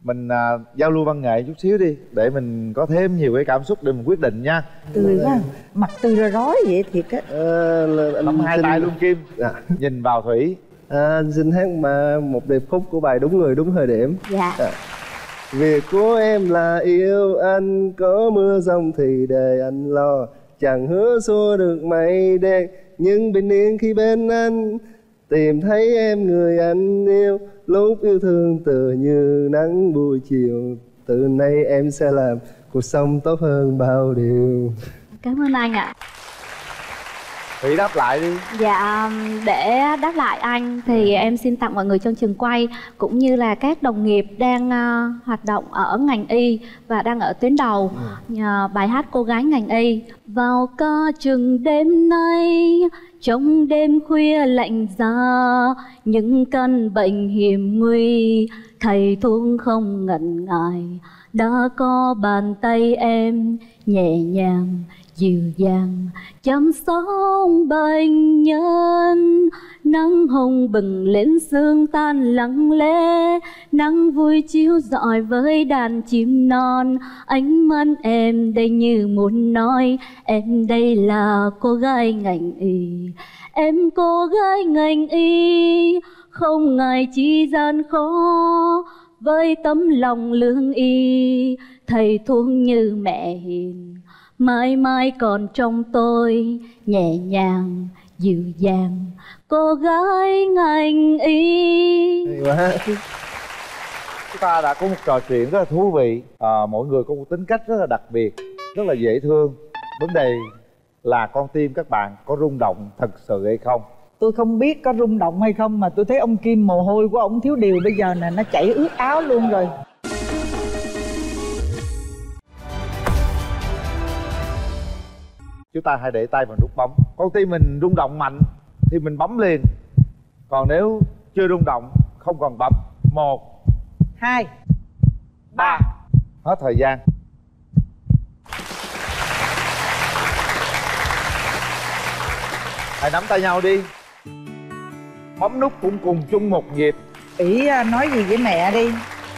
mình à, giao lưu văn nghệ chút xíu đi, để mình có thêm nhiều cái cảm xúc để mình quyết định nha. Tươi quá, mặt tươi ra rói vậy thiệt á. À, nắm hai tay luôn Kim. Dạ. Nhìn vào Thủy. À, anh xin hát mà một điệp khúc của bài Đúng Người Đúng Thời Điểm. Dạ. À. Việc của em là yêu anh, có mưa giông thì để anh lo, chẳng hứa xua được mây đen, nhưng bình yên khi bên anh, tìm thấy em người anh yêu, lúc yêu thương tựa như nắng buổi chiều, từ nay em sẽ làm cuộc sống tốt hơn bao điều. Cảm ơn anh ạ. Thủy đáp lại đi. Dạ, để đáp lại anh thì em xin tặng mọi người trong trường quay cũng như là các đồng nghiệp đang uh, hoạt động ở ngành y và đang ở tuyến đầu nhờ bài hát Cô Gái Ngành Y. Vào ca chừng đêm nay, trong đêm khuya lạnh giá, những căn bệnh hiểm nguy, thầy thuốc không ngần ngại, đã có bàn tay em nhẹ nhàng dịu dàng chăm sóc bệnh nhân. Nắng hồng bừng lên sương tan lặng lẽ, nắng vui chiếu rọi với đàn chim non. Ánh mắt em đây như muốn nói, em đây là cô gái ngành y, em cô gái ngành y, không ngại chi gian khó, với tấm lòng lương y, thầy thuốc như mẹ hiền, mãi mãi còn trong tôi, nhẹ nhàng dịu dàng cô gái ngành y. Hay quá. Chúng ta đã có một trò chuyện rất là thú vị. À, mỗi người có một tính cách rất là đặc biệt, rất là dễ thương. Vấn đề là con tim các bạn có rung động thật sự hay không? Tôi không biết có rung động hay không, mà tôi thấy ông Kim mồ hôi của ông thiếu điều bây giờ nè, nó chảy ướt áo luôn rồi. Chúng ta hãy để tay vào nút bấm. Con tim mình rung động mạnh thì mình bấm liền, còn nếu chưa rung động không cần bấm. Một, hai, ba. Hết thời gian. Hãy nắm tay nhau đi, bấm nút cũng cùng chung một nhịp. Ý nói gì với mẹ đi.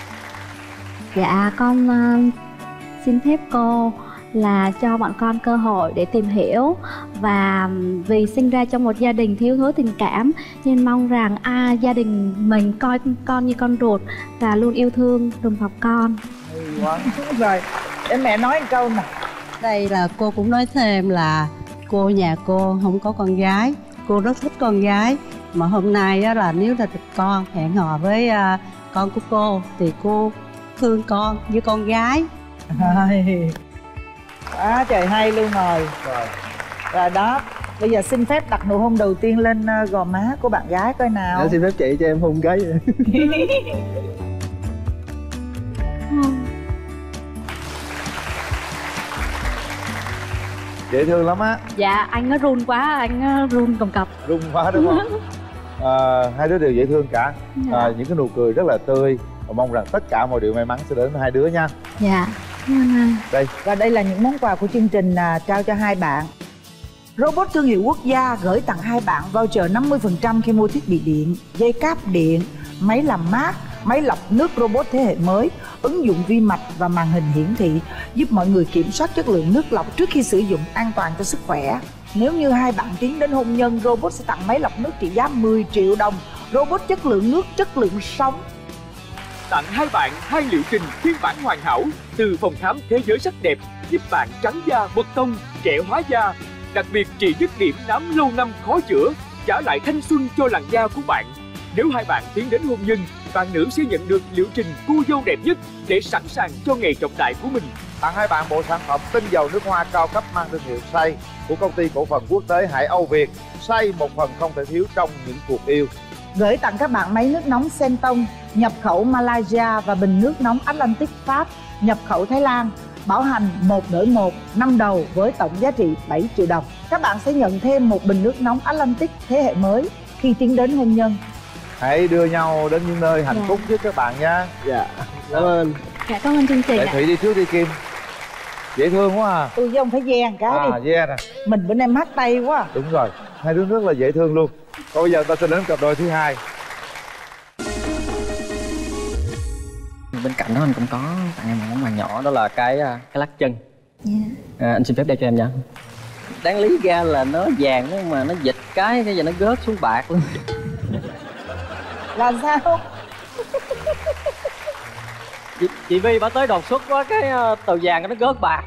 Dạ con uh, xin phép cô là cho bọn con cơ hội để tìm hiểu, và vì sinh ra trong một gia đình thiếu thốn tình cảm nên mong rằng à, gia đình mình coi con như con ruột và luôn yêu thương đùm bọc con. Rồi để mẹ nói một câu nè. Đây là cô cũng nói thêm là cô nhà cô không có con gái, cô rất thích con gái, mà hôm nay á, là nếu là được con hẹn hò với uh, con của cô thì cô thương con như con gái. Quá trời hay luôn rồi. Rồi. Rồi đó, bây giờ xin phép đặt nụ hôn đầu tiên lên uh, gò má của bạn gái coi nào. Dạ, xin phép chị cho em hôn cái vậy. Dễ thương lắm á. Dạ anh nó run quá, anh run cầm cập. Run quá đúng không? À, hai đứa đều dễ thương cả. Dạ. À, những cái nụ cười rất là tươi, và mong rằng tất cả mọi điều may mắn sẽ đến với hai đứa nha. Dạ. Đây. Và đây là những món quà của chương trình à, trao cho hai bạn. Robot thương hiệu quốc gia gửi tặng hai bạn voucher năm mươi phần trăm khi mua thiết bị điện, dây cáp điện, máy làm mát, máy lọc nước robot thế hệ mới, ứng dụng vi mạch và màn hình hiển thị giúp mọi người kiểm soát chất lượng nước lọc trước khi sử dụng, an toàn cho sức khỏe. Nếu như hai bạn tiến đến hôn nhân, robot sẽ tặng máy lọc nước trị giá mười triệu đồng. Robot chất lượng nước, chất lượng sống. Tặng hai bạn hai liệu trình phiên bản hoàn hảo từ phòng khám Thế Giới Sắc Đẹp, giúp bạn trắng da, mật tông, trẻ hóa da. Đặc biệt trị dứt điểm nám lâu năm khó chữa, trả lại thanh xuân cho làn da của bạn. Nếu hai bạn tiến đến hôn nhân, bạn nữ sẽ nhận được liệu trình cô dâu đẹp nhất để sẵn sàng cho ngày trọng đại của mình. Tặng hai bạn bộ sản phẩm tinh dầu nước hoa cao cấp mang thương hiệu Say của công ty cổ phần quốc tế Hải Âu Việt. Say một phần không thể thiếu trong những cuộc yêu. Gửi tặng các bạn máy nước nóng Sentong, nhập khẩu Malaysia, và bình nước nóng Atlantic Pháp, nhập khẩu Thái Lan. Bảo hành một đổi một, năm đầu với tổng giá trị bảy triệu đồng. Các bạn sẽ nhận thêm một bình nước nóng Atlantic thế hệ mới khi tiến đến hôn nhân. Hãy đưa nhau đến những nơi hạnh Dạ. phúc với các bạn nha. Dạ, cảm ơn. Dạ cảm ơn chương trình Để ạ. Thủy đi trước đi Kim. Dễ thương quá à. Tôi với ông phải ve một cái À, đi. yeah nè. Mình bữa nay mát tay quá. Đúng rồi, hai đứa rất là dễ thương luôn. Còn bây giờ ta sẽ đến cặp đôi thứ hai. Bên cạnh đó anh cũng có tặng em một món quà nhỏ, đó là cái cái lắc chân. Yeah. À, anh xin phép đeo cho em nha. Đáng lý ra là nó vàng nhưng mà nó dịch cái cái giờ nó rớt xuống bạc luôn. Là sao? chị, chị Vi bà tới đột xuất quá, cái uh, tờ vàng nó rớt bạc.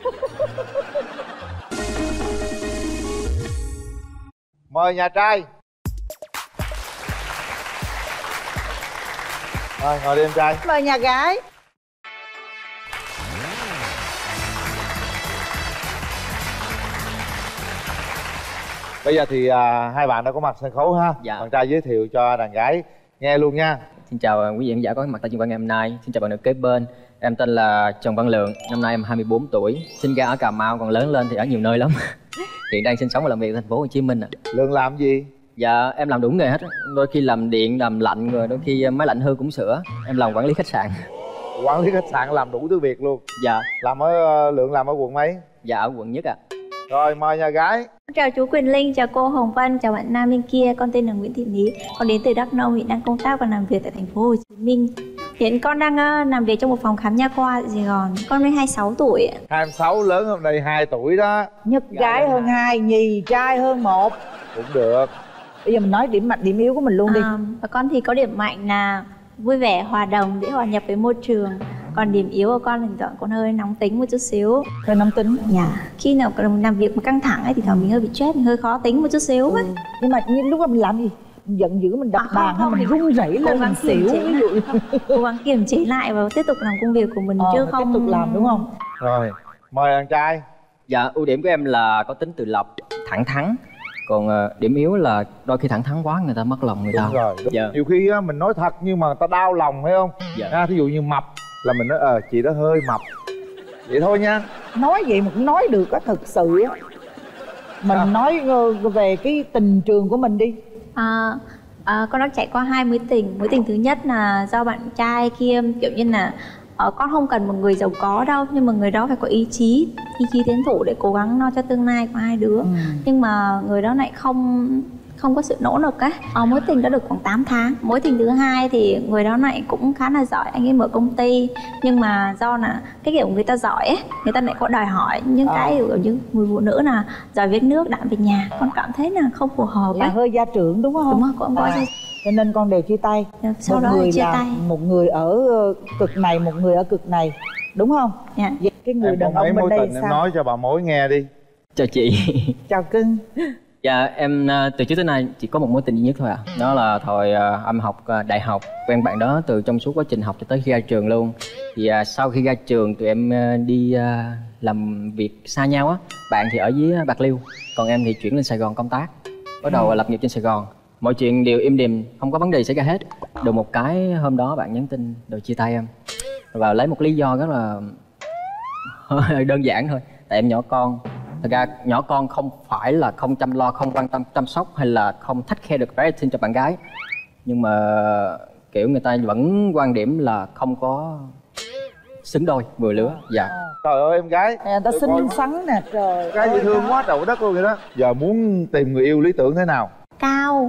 Mời nhà trai. Rồi ngồi đi em trai. Mời nhà gái. Bây giờ thì à, hai bạn đã có mặt sân khấu ha. Dạ. Bạn trai giới thiệu cho đàn gái nghe luôn nha. Xin chào quý vị khán giả có mặt tại trường quay ngày hôm nay. Xin chào bạn nữ kế bên. Em tên là Trần Văn Lượng, năm nay em hai mươi bốn tuổi. Sinh ra ở Cà Mau, còn lớn lên thì ở nhiều nơi lắm. Hiện đang sinh sống và làm việc ở thành phố Hồ Chí Minh ạ. Lượng làm gì? Dạ em làm đủ nghề hết. Đôi khi làm điện, làm lạnh, rồi đôi khi máy lạnh hư cũng sửa. Em làm quản lý khách sạn. Quản lý khách sạn làm đủ thứ việc luôn. Dạ. Làm ở Lượng làm ở quận mấy? Dạ ở quận Nhất ạ. Rồi mời nhà gái. Chào chú Quyền Linh, chào cô Hồng Vân, chào bạn nam bên kia. Con tên là Nguyễn Thị Lý, con đến từ Đắk Nông, hiện đang công tác và làm việc tại thành phố Hồ Chí Minh. Hiện con đang uh, làm việc trong một phòng khám nha khoa tại Sài Gòn. Con mới hai mươi sáu tuổi. hai mươi sáu, lớn hôm nay hai tuổi đó. Nhất gái hơn hai, nhì trai hơn một. Cũng được. Bây giờ mình nói điểm mạnh, điểm yếu của mình luôn đi. À, và con thì có điểm mạnh là vui vẻ, hòa đồng, dễ hòa nhập với môi trường. Còn điểm yếu của con thì con hơi nóng tính một chút xíu. Hơi nóng tính. Dạ. Khi nào làm việc mà căng thẳng ấy thì thoảng mình hơi bị stress, mình hơi khó tính một chút xíu ấy. Ừ. Nhưng mà như lúc đó mình làm gì? Mình giận dữ, mình đập à, bàn hay mình run rẩy lên, mình xỉu ví dụ. Cố gắng kiềm chế lại và tiếp tục làm công việc của mình, ờ, chứ không tiếp tục làm đúng không? Rồi mời đàn trai. Dạ ưu điểm của em là có tính tự lập, thẳng thắn. Còn uh, điểm yếu là đôi khi thẳng thắn quá người ta mất lòng người ta. Đúng rồi. Đúng. Dạ. Nhiều khi á, mình nói thật nhưng mà người ta đau lòng phải không? Dạ. À, thí dụ như mập là mình nói ờ chị đó hơi mập, vậy thôi nha. Nói vậy mà cũng nói được á, thực sự á. Mình à. nói về cái tình trường của mình đi. À, à, con đã trải qua hai mối tình. Mối tình thứ nhất là do bạn trai kia kiểu như là uh, con không cần một người giàu có đâu, nhưng mà người đó phải có ý chí, ý chí tiến thủ để cố gắng lo cho tương lai của hai đứa. Ừ. Nhưng mà người đó lại không không có sự nỗ lực á. Ờ, mối tình đã được khoảng tám tháng. Mối tình thứ hai thì người đó lại cũng khá là giỏi, anh ấy mở công ty, nhưng mà do là cái kiểu người ta giỏi ấy, người ta lại có đòi hỏi những à. cái kiểu như người phụ nữ là giỏi viết nước đạm về nhà, con cảm thấy là không phù hợp. Là hơi gia trưởng đúng không? Đúng rồi, con có à. Cho nên con đều chia tay. Sau một đó người chia là tay. một người ở cực này, một người ở cực này, đúng không? Dạ. Cái người em đàn ông bên đây tình, sao? em nói cho bà mối nghe đi. Chào chị. Chào cưng. Dạ em từ trước tới nay chỉ có một mối tình duy nhất thôi ạ. À. Đó là thời uh, em học uh, đại học, quen bạn đó từ trong suốt quá trình học cho tới khi ra trường luôn. Thì uh, sau khi ra trường tụi em uh, đi uh, làm việc xa nhau á. Bạn thì ở dưới Bạc Liêu, còn em thì chuyển lên Sài Gòn công tác. Bắt đầu ừ. lập nghiệp trên Sài Gòn. Mọi chuyện đều im đềm, không có vấn đề xảy ra hết. Được một cái hôm đó bạn nhắn tin rồi chia tay em. Và lấy một lý do rất là hơi đơn giản thôi. Tại em nhỏ con. Thật ra nhỏ con không phải là không chăm lo, không quan tâm chăm sóc hay là không take care được parenting cho bạn gái. Nhưng mà kiểu người ta vẫn quan điểm là không có xứng đôi, vừa lứa. Dạ. Trời ơi em gái. Nè, ta xinh xắn nè, trời. Cái dễ thương quá trời đất luôn vậy đó. Giờ muốn tìm người yêu lý tưởng thế nào? Cao.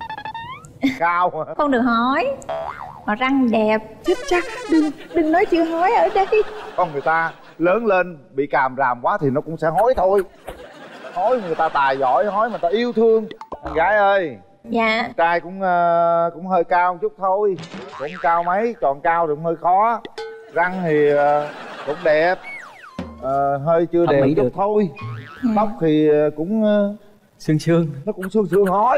Cao hả? Không được hói. Mà răng đẹp. Chết chắc, đừng, đừng nói chữ hói ở đây. Con người ta lớn lên bị càm ràm quá thì nó cũng sẽ hói thôi. Hói người ta tài giỏi, hói mà ta yêu thương. Con gái ơi. Dạ. Con trai cũng uh, cũng hơi cao một chút thôi. Cũng cao mấy, tròn cao thì cũng hơi khó. Răng thì uh, cũng đẹp, uh, hơi chưa đẹp chút thôi. Ừ. Tóc thì uh, cũng uh, sương sương. Nó cũng sương sương hói.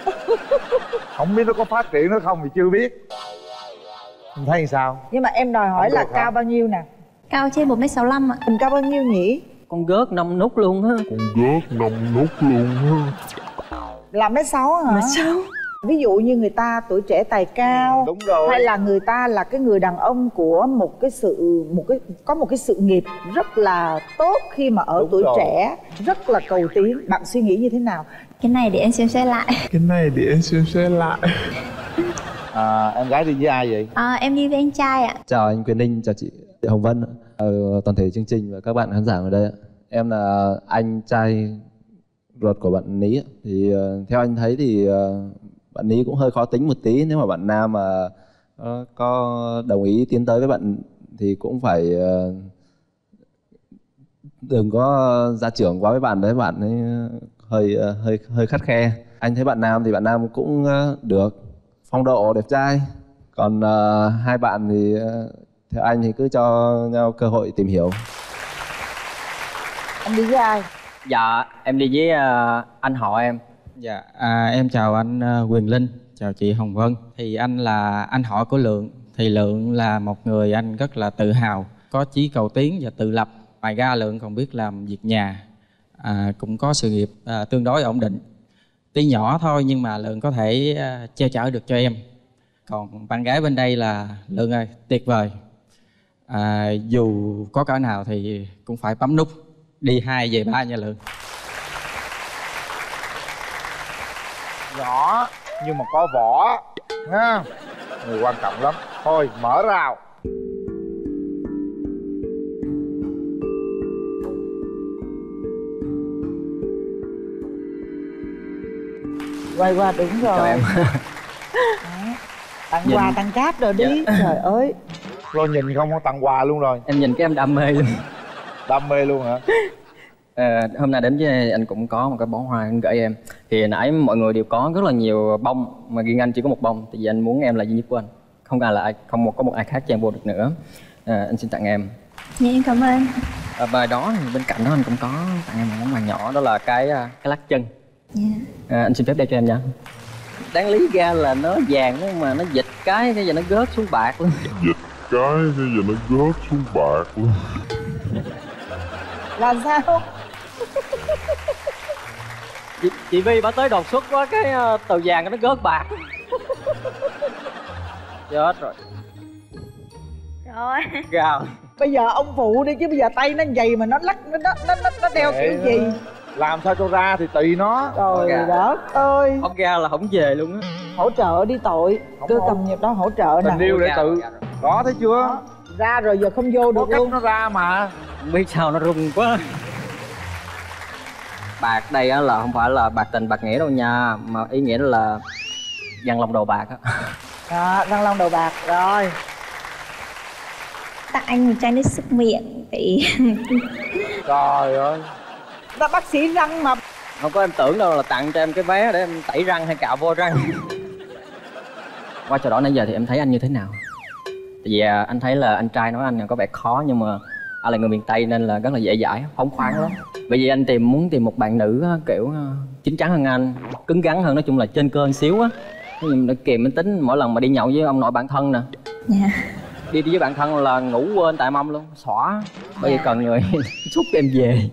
Không biết nó có phát triển nó không thì chưa biết. Mình thấy sao? Nhưng mà em đòi hỏi là cao bao nhiêu nè? Cao trên một mét sáu mươi lăm ạ. Mình cao bao nhiêu nhỉ? Con gớt năm nút luôn á. Con gớt năm nút luôn á. Là mét sáu hả? Mét sáu. Ví dụ như người ta tuổi trẻ tài cao. Đúng rồi. Hay là người ta là cái người đàn ông của một cái sự một cái có một cái sự nghiệp rất là tốt khi mà ở Đúng tuổi rồi. trẻ, rất là cầu tiến. Bạn suy nghĩ như thế nào? Cái này để em xem xét lại. Cái này để em xem xét lại. À, em gái đi với ai vậy? À, em đi với anh trai ạ. Chào anh Quyền Linh, chào chị Hồng Vân, ở toàn thể chương trình và các bạn khán giả ở đây. Em là anh trai ruột của bạn Ní. Thì uh, theo anh thấy thì uh, bạn Ní cũng hơi khó tính một tí. Nếu mà bạn nam mà ờ, có đồng ý tiến tới với bạn thì cũng phải ờ, đừng có ra trưởng quá với bạn đấy, bạn ấy hơi ờ, hơi hơi khắt khe. Anh thấy bạn nam thì bạn nam cũng ờ, được, phong độ đẹp trai. Còn ờ, hai bạn thì ờ, theo anh thì cứ cho nhau cơ hội tìm hiểu. Anh đi với ai? Dạ em đi với uh, anh họ em. Dạ à, em chào anh uh, Quyền Linh, chào chị Hồng Vân. Thì anh là anh họ của Lượng. Thì Lượng là một người anh rất là tự hào, có chí cầu tiến và tự lập. Ngoài ra Lượng còn biết làm việc nhà, à, cũng có sự nghiệp à, tương đối ổn định. Tuy nhỏ thôi nhưng mà Lượng có thể à, che chở được cho em. Còn bạn gái bên đây là Lượng ơi, tuyệt vời. À, dù có cỡ nào thì cũng phải bấm nút đi hai về ba nha Lượng. Nhỏ nhưng mà có vỏ ha, người quan trọng lắm. Thôi mở rào. Quay qua đúng rồi. Chào em. Tặng Nhìn- quà tặng cáp rồi đi. Dạ. Trời ơi. Rồi nhìn không có tặng quà luôn rồi. Em nhìn cái em đam mê luôn. Đam mê luôn hả? Ờ, hôm nay đến với anh cũng có một cái bó hoa anh gửi em. Thì nãy mọi người đều có rất là nhiều bông, mà riêng anh chỉ có một bông. Tại vì anh muốn em là duy nhất của anh, không ai là ai, không một có một ai khác chen vô được nữa. À, anh xin tặng em. Dạ em cảm ơn. À, bài đó thì bên cạnh đó anh cũng có tặng em một món quà nhỏ, đó là cái cái lắc chân. Dạ. À, anh xin phép đeo cho em nha. Đáng lý ra là nó vàng nhưng mà nó dịch cái cái giờ nó rớt xuống bạc luôn. Dịch cái cái giờ nó rớt xuống bạc luôn. Là sao? Chị, chị Vi bà tới đột xuất quá, cái uh, tờ vàng nó rớt bạc. Chết rồi. Rồi. Gào. Bây giờ ông phụ đi chứ bây giờ tay nó dày mà nó lắc nó nó nó, nó, nó đeo kiểu gì? Làm sao cho ra thì tùy nó. Trời đất ơi. Ông ra là không về luôn á. Hỗ trợ đi tội. Cứ cầm nhịp đó hỗ trợ nè. Tình yêu để tự. Đó thấy chưa? Đó. Ra rồi giờ không vô được có luôn. cách nó ra mà. Không biết sao nó rung quá. Bạc đây á là không phải là bạc tình bạc nghĩa đâu nha, mà ý nghĩa là dằn lòng đầu bạc á. Đó, răng long đầu bạc rồi. Tặng anh một chai nước súc miệng thì Trời ơi. Ta bác sĩ răng mà. Không có, em tưởng đâu là tặng cho em cái vé để em tẩy răng hay cạo vô răng. Qua trò đó nãy giờ thì em thấy anh như thế nào? Tại vì à, anh thấy là anh trai nói anh có vẻ khó, nhưng mà anh là người miền Tây nên là rất là dễ dãi, phóng khoáng lắm. Bởi vì anh tìm muốn tìm một bạn nữ á, kiểu à, chín chắn hơn anh, cứng rắn hơn, nói chung là trên cơ một xíu á. Nhưng mà kìm anh tính mỗi lần mà đi nhậu với ông nội bạn thân nè. Dạ. Đi đi với bạn thân là ngủ quên tại mâm luôn, xõa. Bởi vì cần người xúc em về.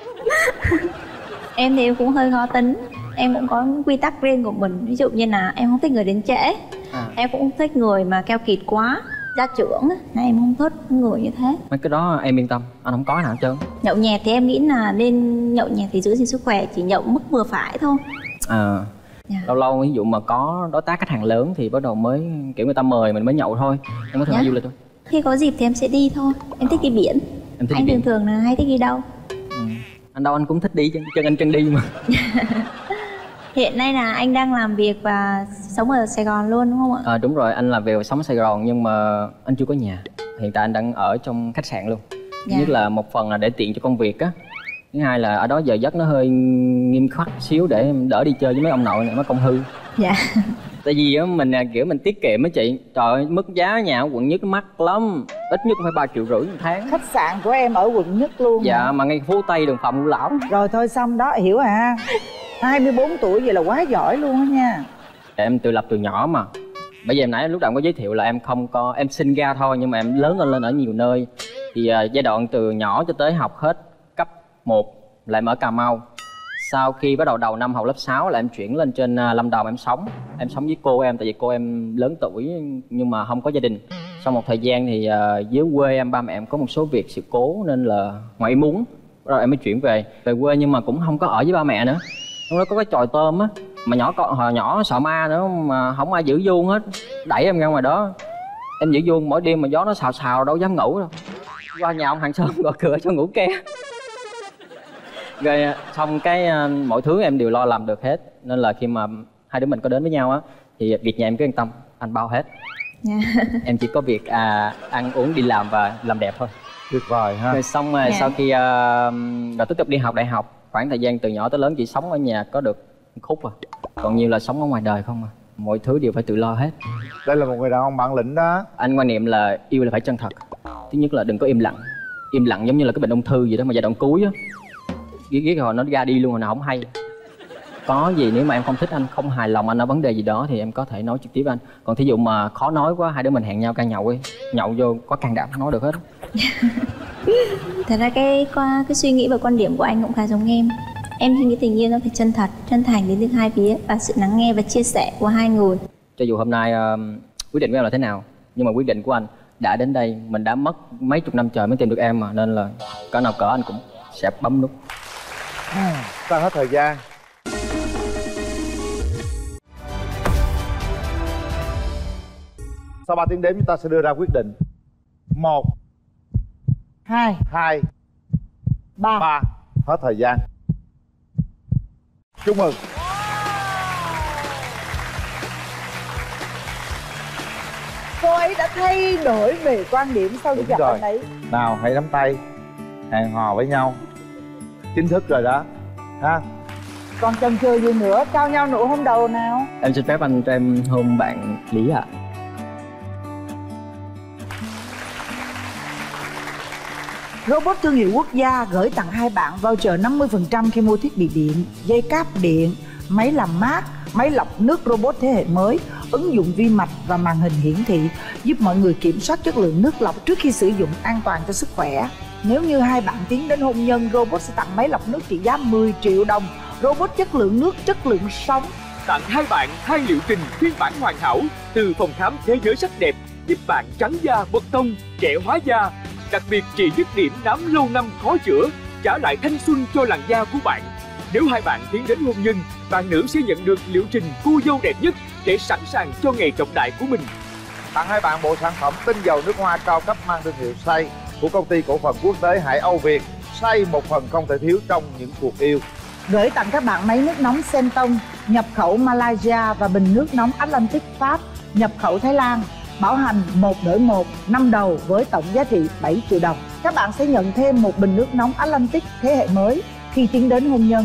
Em thì em cũng hơi khó tính. Em cũng có quy tắc riêng của mình. Ví dụ như là em không thích người đến trễ. à. Em cũng không thích người mà keo kiệt quá, gia trưởng á, nên em không thích người như thế. Mấy cái đó em yên tâm, anh không có nào hết trơn. Nhậu nhẹt thì em nghĩ là nên nhậu nhẹt thì giữ gìn sức khỏe, chỉ nhậu mức vừa phải thôi. À, Dạ. lâu lâu ví dụ mà có đối tác khách hàng lớn thì bắt đầu mới kiểu người ta mời mình mới nhậu thôi, em có thường Dạ. đi du lịch thôi. Khi có dịp thì em sẽ đi thôi. Em thích đi biển. Em thích Anh đi thường biển. thường là hay thích đi đâu? Anh đâu anh cũng thích đi chứ, chân anh chân đi mà. Hiện nay là anh đang làm việc và sống ở Sài Gòn luôn đúng không ạ? À, đúng rồi, anh làm việc sống ở Sài Gòn nhưng mà anh chưa có nhà. Hiện tại anh đang ở trong khách sạn luôn. Dạ. Nhất là một phần là để tiện cho công việc á. Thứ hai là ở đó giờ giấc nó hơi nghiêm khắc xíu để em đỡ đi chơi với mấy ông nội này, mấy công hư. Dạ. Tại vì á mình à, kiểu mình tiết kiệm á chị. Trời ơi, mức giá nhà ở quận Nhất nó mắc lắm. Ít nhất cũng phải ba triệu rưỡi một tháng. Khách sạn của em ở quận Nhất luôn. Dạ, hả? mà ngay phố Tây đường Phạm Ngũ Lão. Rồi thôi xong đó, hiểu à. hai mươi bốn tuổi vậy là quá giỏi luôn á nha. Em tự lập từ nhỏ mà. Bởi vì nãy lúc đầu em có giới thiệu là em không có, em sinh ra thôi nhưng mà em lớn lên lên ở nhiều nơi. Thì à, giai đoạn từ nhỏ cho tới học hết cấp một là em ở Cà Mau. Sau khi bắt đầu đầu năm học lớp sáu là em chuyển lên trên à, Lâm Đồng em sống. Em sống với cô em, tại vì cô em lớn tuổi nhưng mà không có gia đình. Sau một thời gian thì à, dưới quê em, ba mẹ em có một số việc sự cố nên là ngoài ý muốn. Rồi em mới chuyển về, về quê nhưng mà cũng không có ở với ba mẹ nữa. Lúc đó có cái chòi tôm á, mà nhỏ con hồi nhỏ sợ ma nữa mà không ai giữ vuông hết, đẩy em ra ngoài đó. Em giữ vuông mỗi đêm mà gió nó xào xào đâu dám ngủ đâu. Qua nhà ông hàng xóm gõ cửa cho ngủ ke. Rồi xong cái mọi thứ em đều lo làm được hết, nên là khi mà hai đứa mình có đến với nhau á thì việc nhà em cứ yên tâm, anh bao hết. Dạ. Em chỉ có việc à, ăn uống đi làm và làm đẹp thôi. Tuyệt vời ha. Rồi xong rồi Dạ. sau khi uh, rồi tiếp tục đi học đại học, khoảng thời gian từ nhỏ tới lớn chỉ sống ở nhà có được khúc à, còn nhiều là sống ở ngoài đời không à, mọi thứ đều phải tự lo hết. Đây là một người đàn ông bản lĩnh đó. Anh quan niệm là yêu là phải chân thật. Thứ nhất là đừng có im lặng. Im lặng giống như là cái bệnh ung thư gì đó mà giai đoạn cuối á, ghét ghét rồi nó ra đi luôn rồi nào không hay. Có gì nếu mà em không thích anh, không hài lòng anh ở vấn đề gì đó thì em có thể nói trực tiếp với anh. Còn thí dụ mà khó nói quá, hai đứa mình hẹn nhau ca nhậu ấy, nhậu vô có can đảm nói được hết. Thật ra cái qua cái suy nghĩ và quan điểm của anh cũng khá giống em. Em suy nghĩ tình yêu nó phải chân thật, chân thành đến từ hai phía và sự lắng nghe và chia sẻ của hai người. Cho dù hôm nay uh, quyết định của em là thế nào, nhưng mà quyết định của anh đã đến đây, mình đã mất mấy chục năm trời mới tìm được em mà, nên là cỡ nào cỡ anh cũng sẽ bấm nút. Ta hết thời gian. Sau ba tiếng đếm chúng ta sẽ đưa ra quyết định. Một, hai, hai, ba. ba. Hết thời gian. Chúc mừng. Cô ấy đã thay đổi về quan điểm sau khi Đúng gặp rồi. anh ấy. Nào hãy nắm tay, hẹn hò với nhau. Chính thức rồi đó ha. Còn chần chừ gì nữa, trao nhau nụ hôn đầu nào. Em xin phép anh cho em hôn bạn Lý ạ. À. Robot thương hiệu quốc gia gửi tặng hai bạn voucher năm mươi phần trăm khi mua thiết bị điện, dây cáp điện, máy làm mát, máy lọc nước robot thế hệ mới, ứng dụng vi mạch và màn hình hiển thị giúp mọi người kiểm soát chất lượng nước lọc trước khi sử dụng, an toàn cho sức khỏe. Nếu như hai bạn tiến đến hôn nhân, robot sẽ tặng máy lọc nước trị giá mười triệu đồng. Robot chất lượng nước, chất lượng sống. Tặng hai bạn hai liệu trình phiên bản hoàn hảo từ phòng khám Thế giới sắc đẹp, giúp bạn trắng da, bật tông, trẻ hóa da. Đặc biệt trị dứt điểm nám lâu năm khó chữa, trả lại thanh xuân cho làn da của bạn. Nếu hai bạn tiến đến hôn nhân, bạn nữ sẽ nhận được liệu trình cô dâu đẹp nhất để sẵn sàng cho ngày trọng đại của mình. Tặng hai bạn bộ sản phẩm tinh dầu nước hoa cao cấp mang thương hiệu Say của công ty cổ phần quốc tế Hải Âu Việt. Say một phần không thể thiếu trong những cuộc yêu. Gửi tặng các bạn máy nước nóng Sentong, nhập khẩu Malaysia và bình nước nóng Atlantic Pháp, nhập khẩu Thái Lan. Bảo hành một đổi một, năm đầu với tổng giá trị bảy triệu đồng. Các bạn sẽ nhận thêm một bình nước nóng Atlantic thế hệ mới khi tiến đến hôn nhân.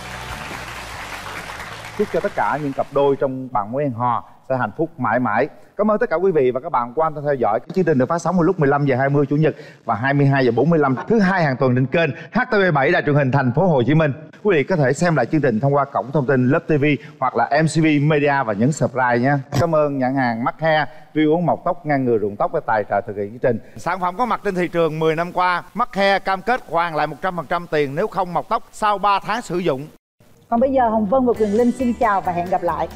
Chúc cho tất cả những cặp đôi trong bạn mối hẹn hò sẽ hạnh phúc mãi mãi. Cảm ơn tất cả quý vị và các bạn quan tâm theo dõi. Chương trình được phát sóng vào lúc mười lăm giờ hai mươi chủ nhật và hai mươi hai giờ bốn mươi lăm thứ hai hàng tuần trên kênh H T V bảy Đài truyền hình Thành phố Hồ Chí Minh. Quý vị có thể xem lại chương trình thông qua cổng thông tin Love ti vi hoặc là em xê vê Media và nhấn subscribe nhé. Cảm ơn nhãn hàng Mắc Hair, view uống mọc tóc ngăn ngừa rụng tóc với tài trợ thực hiện chương trình. Sản phẩm có mặt trên thị trường mười năm qua. Mắc Hair cam kết hoàn lại một trăm phần trăm tiền nếu không mọc tóc sau ba tháng sử dụng. Còn bây giờ Hồng Vân và Quyền Linh xin chào và hẹn gặp lại.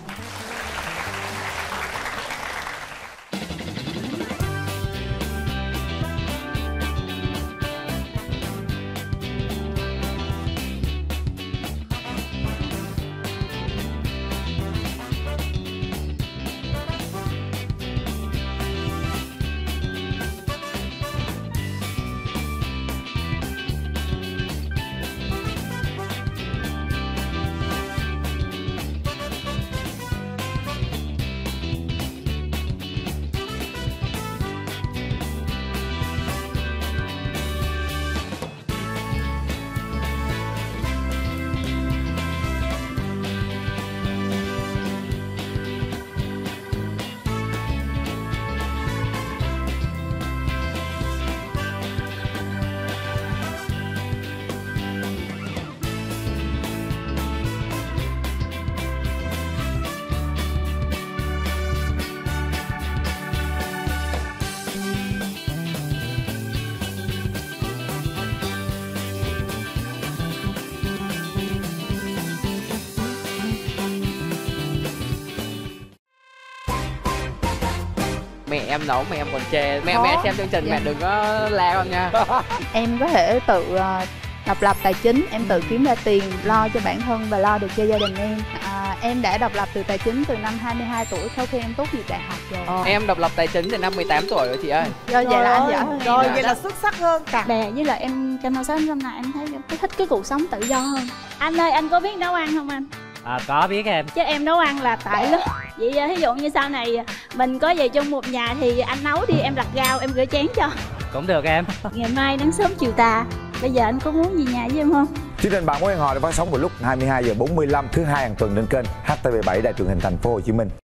Mẹ em nấu mà em còn chê. Mẹ Khó. mẹ xem chương trình Dạ. mẹ đừng có la con nha. Em có thể tự uh, độc lập tài chính, em tự kiếm ra tiền lo cho bản thân và lo được cho gia đình em. À, em đã độc lập từ tài chính từ năm hai mươi hai tuổi sau khi em tốt nghiệp đại học rồi. Ờ. Em độc lập tài chính từ năm mười tám tuổi rồi chị ơi. Rồi vậy là anh giỏi hơn Rồi em vậy là đó. xuất sắc hơn cả. Đè với lại em chăm sóc năm nay em thấy em thích cái cuộc sống tự do hơn. Anh ơi, anh có biết nấu ăn không anh? À, có biết em. Chứ em nấu ăn là tại lúc Vậy ví dụ như sau này mình có về chung một nhà thì anh nấu đi, em lặt rau, em rửa chén cho. Cũng được em. Ngày mai nắng sớm chiều tà. Bây giờ anh có muốn về nhà với em không? Chương trình Bạn Muốn Hẹn Hò được phát sóng vào lúc hai mươi hai giờ bốn mươi lăm thứ hai hàng tuần trên kênh H T V bảy Đài Truyền hình Thành phố Hồ Chí Minh.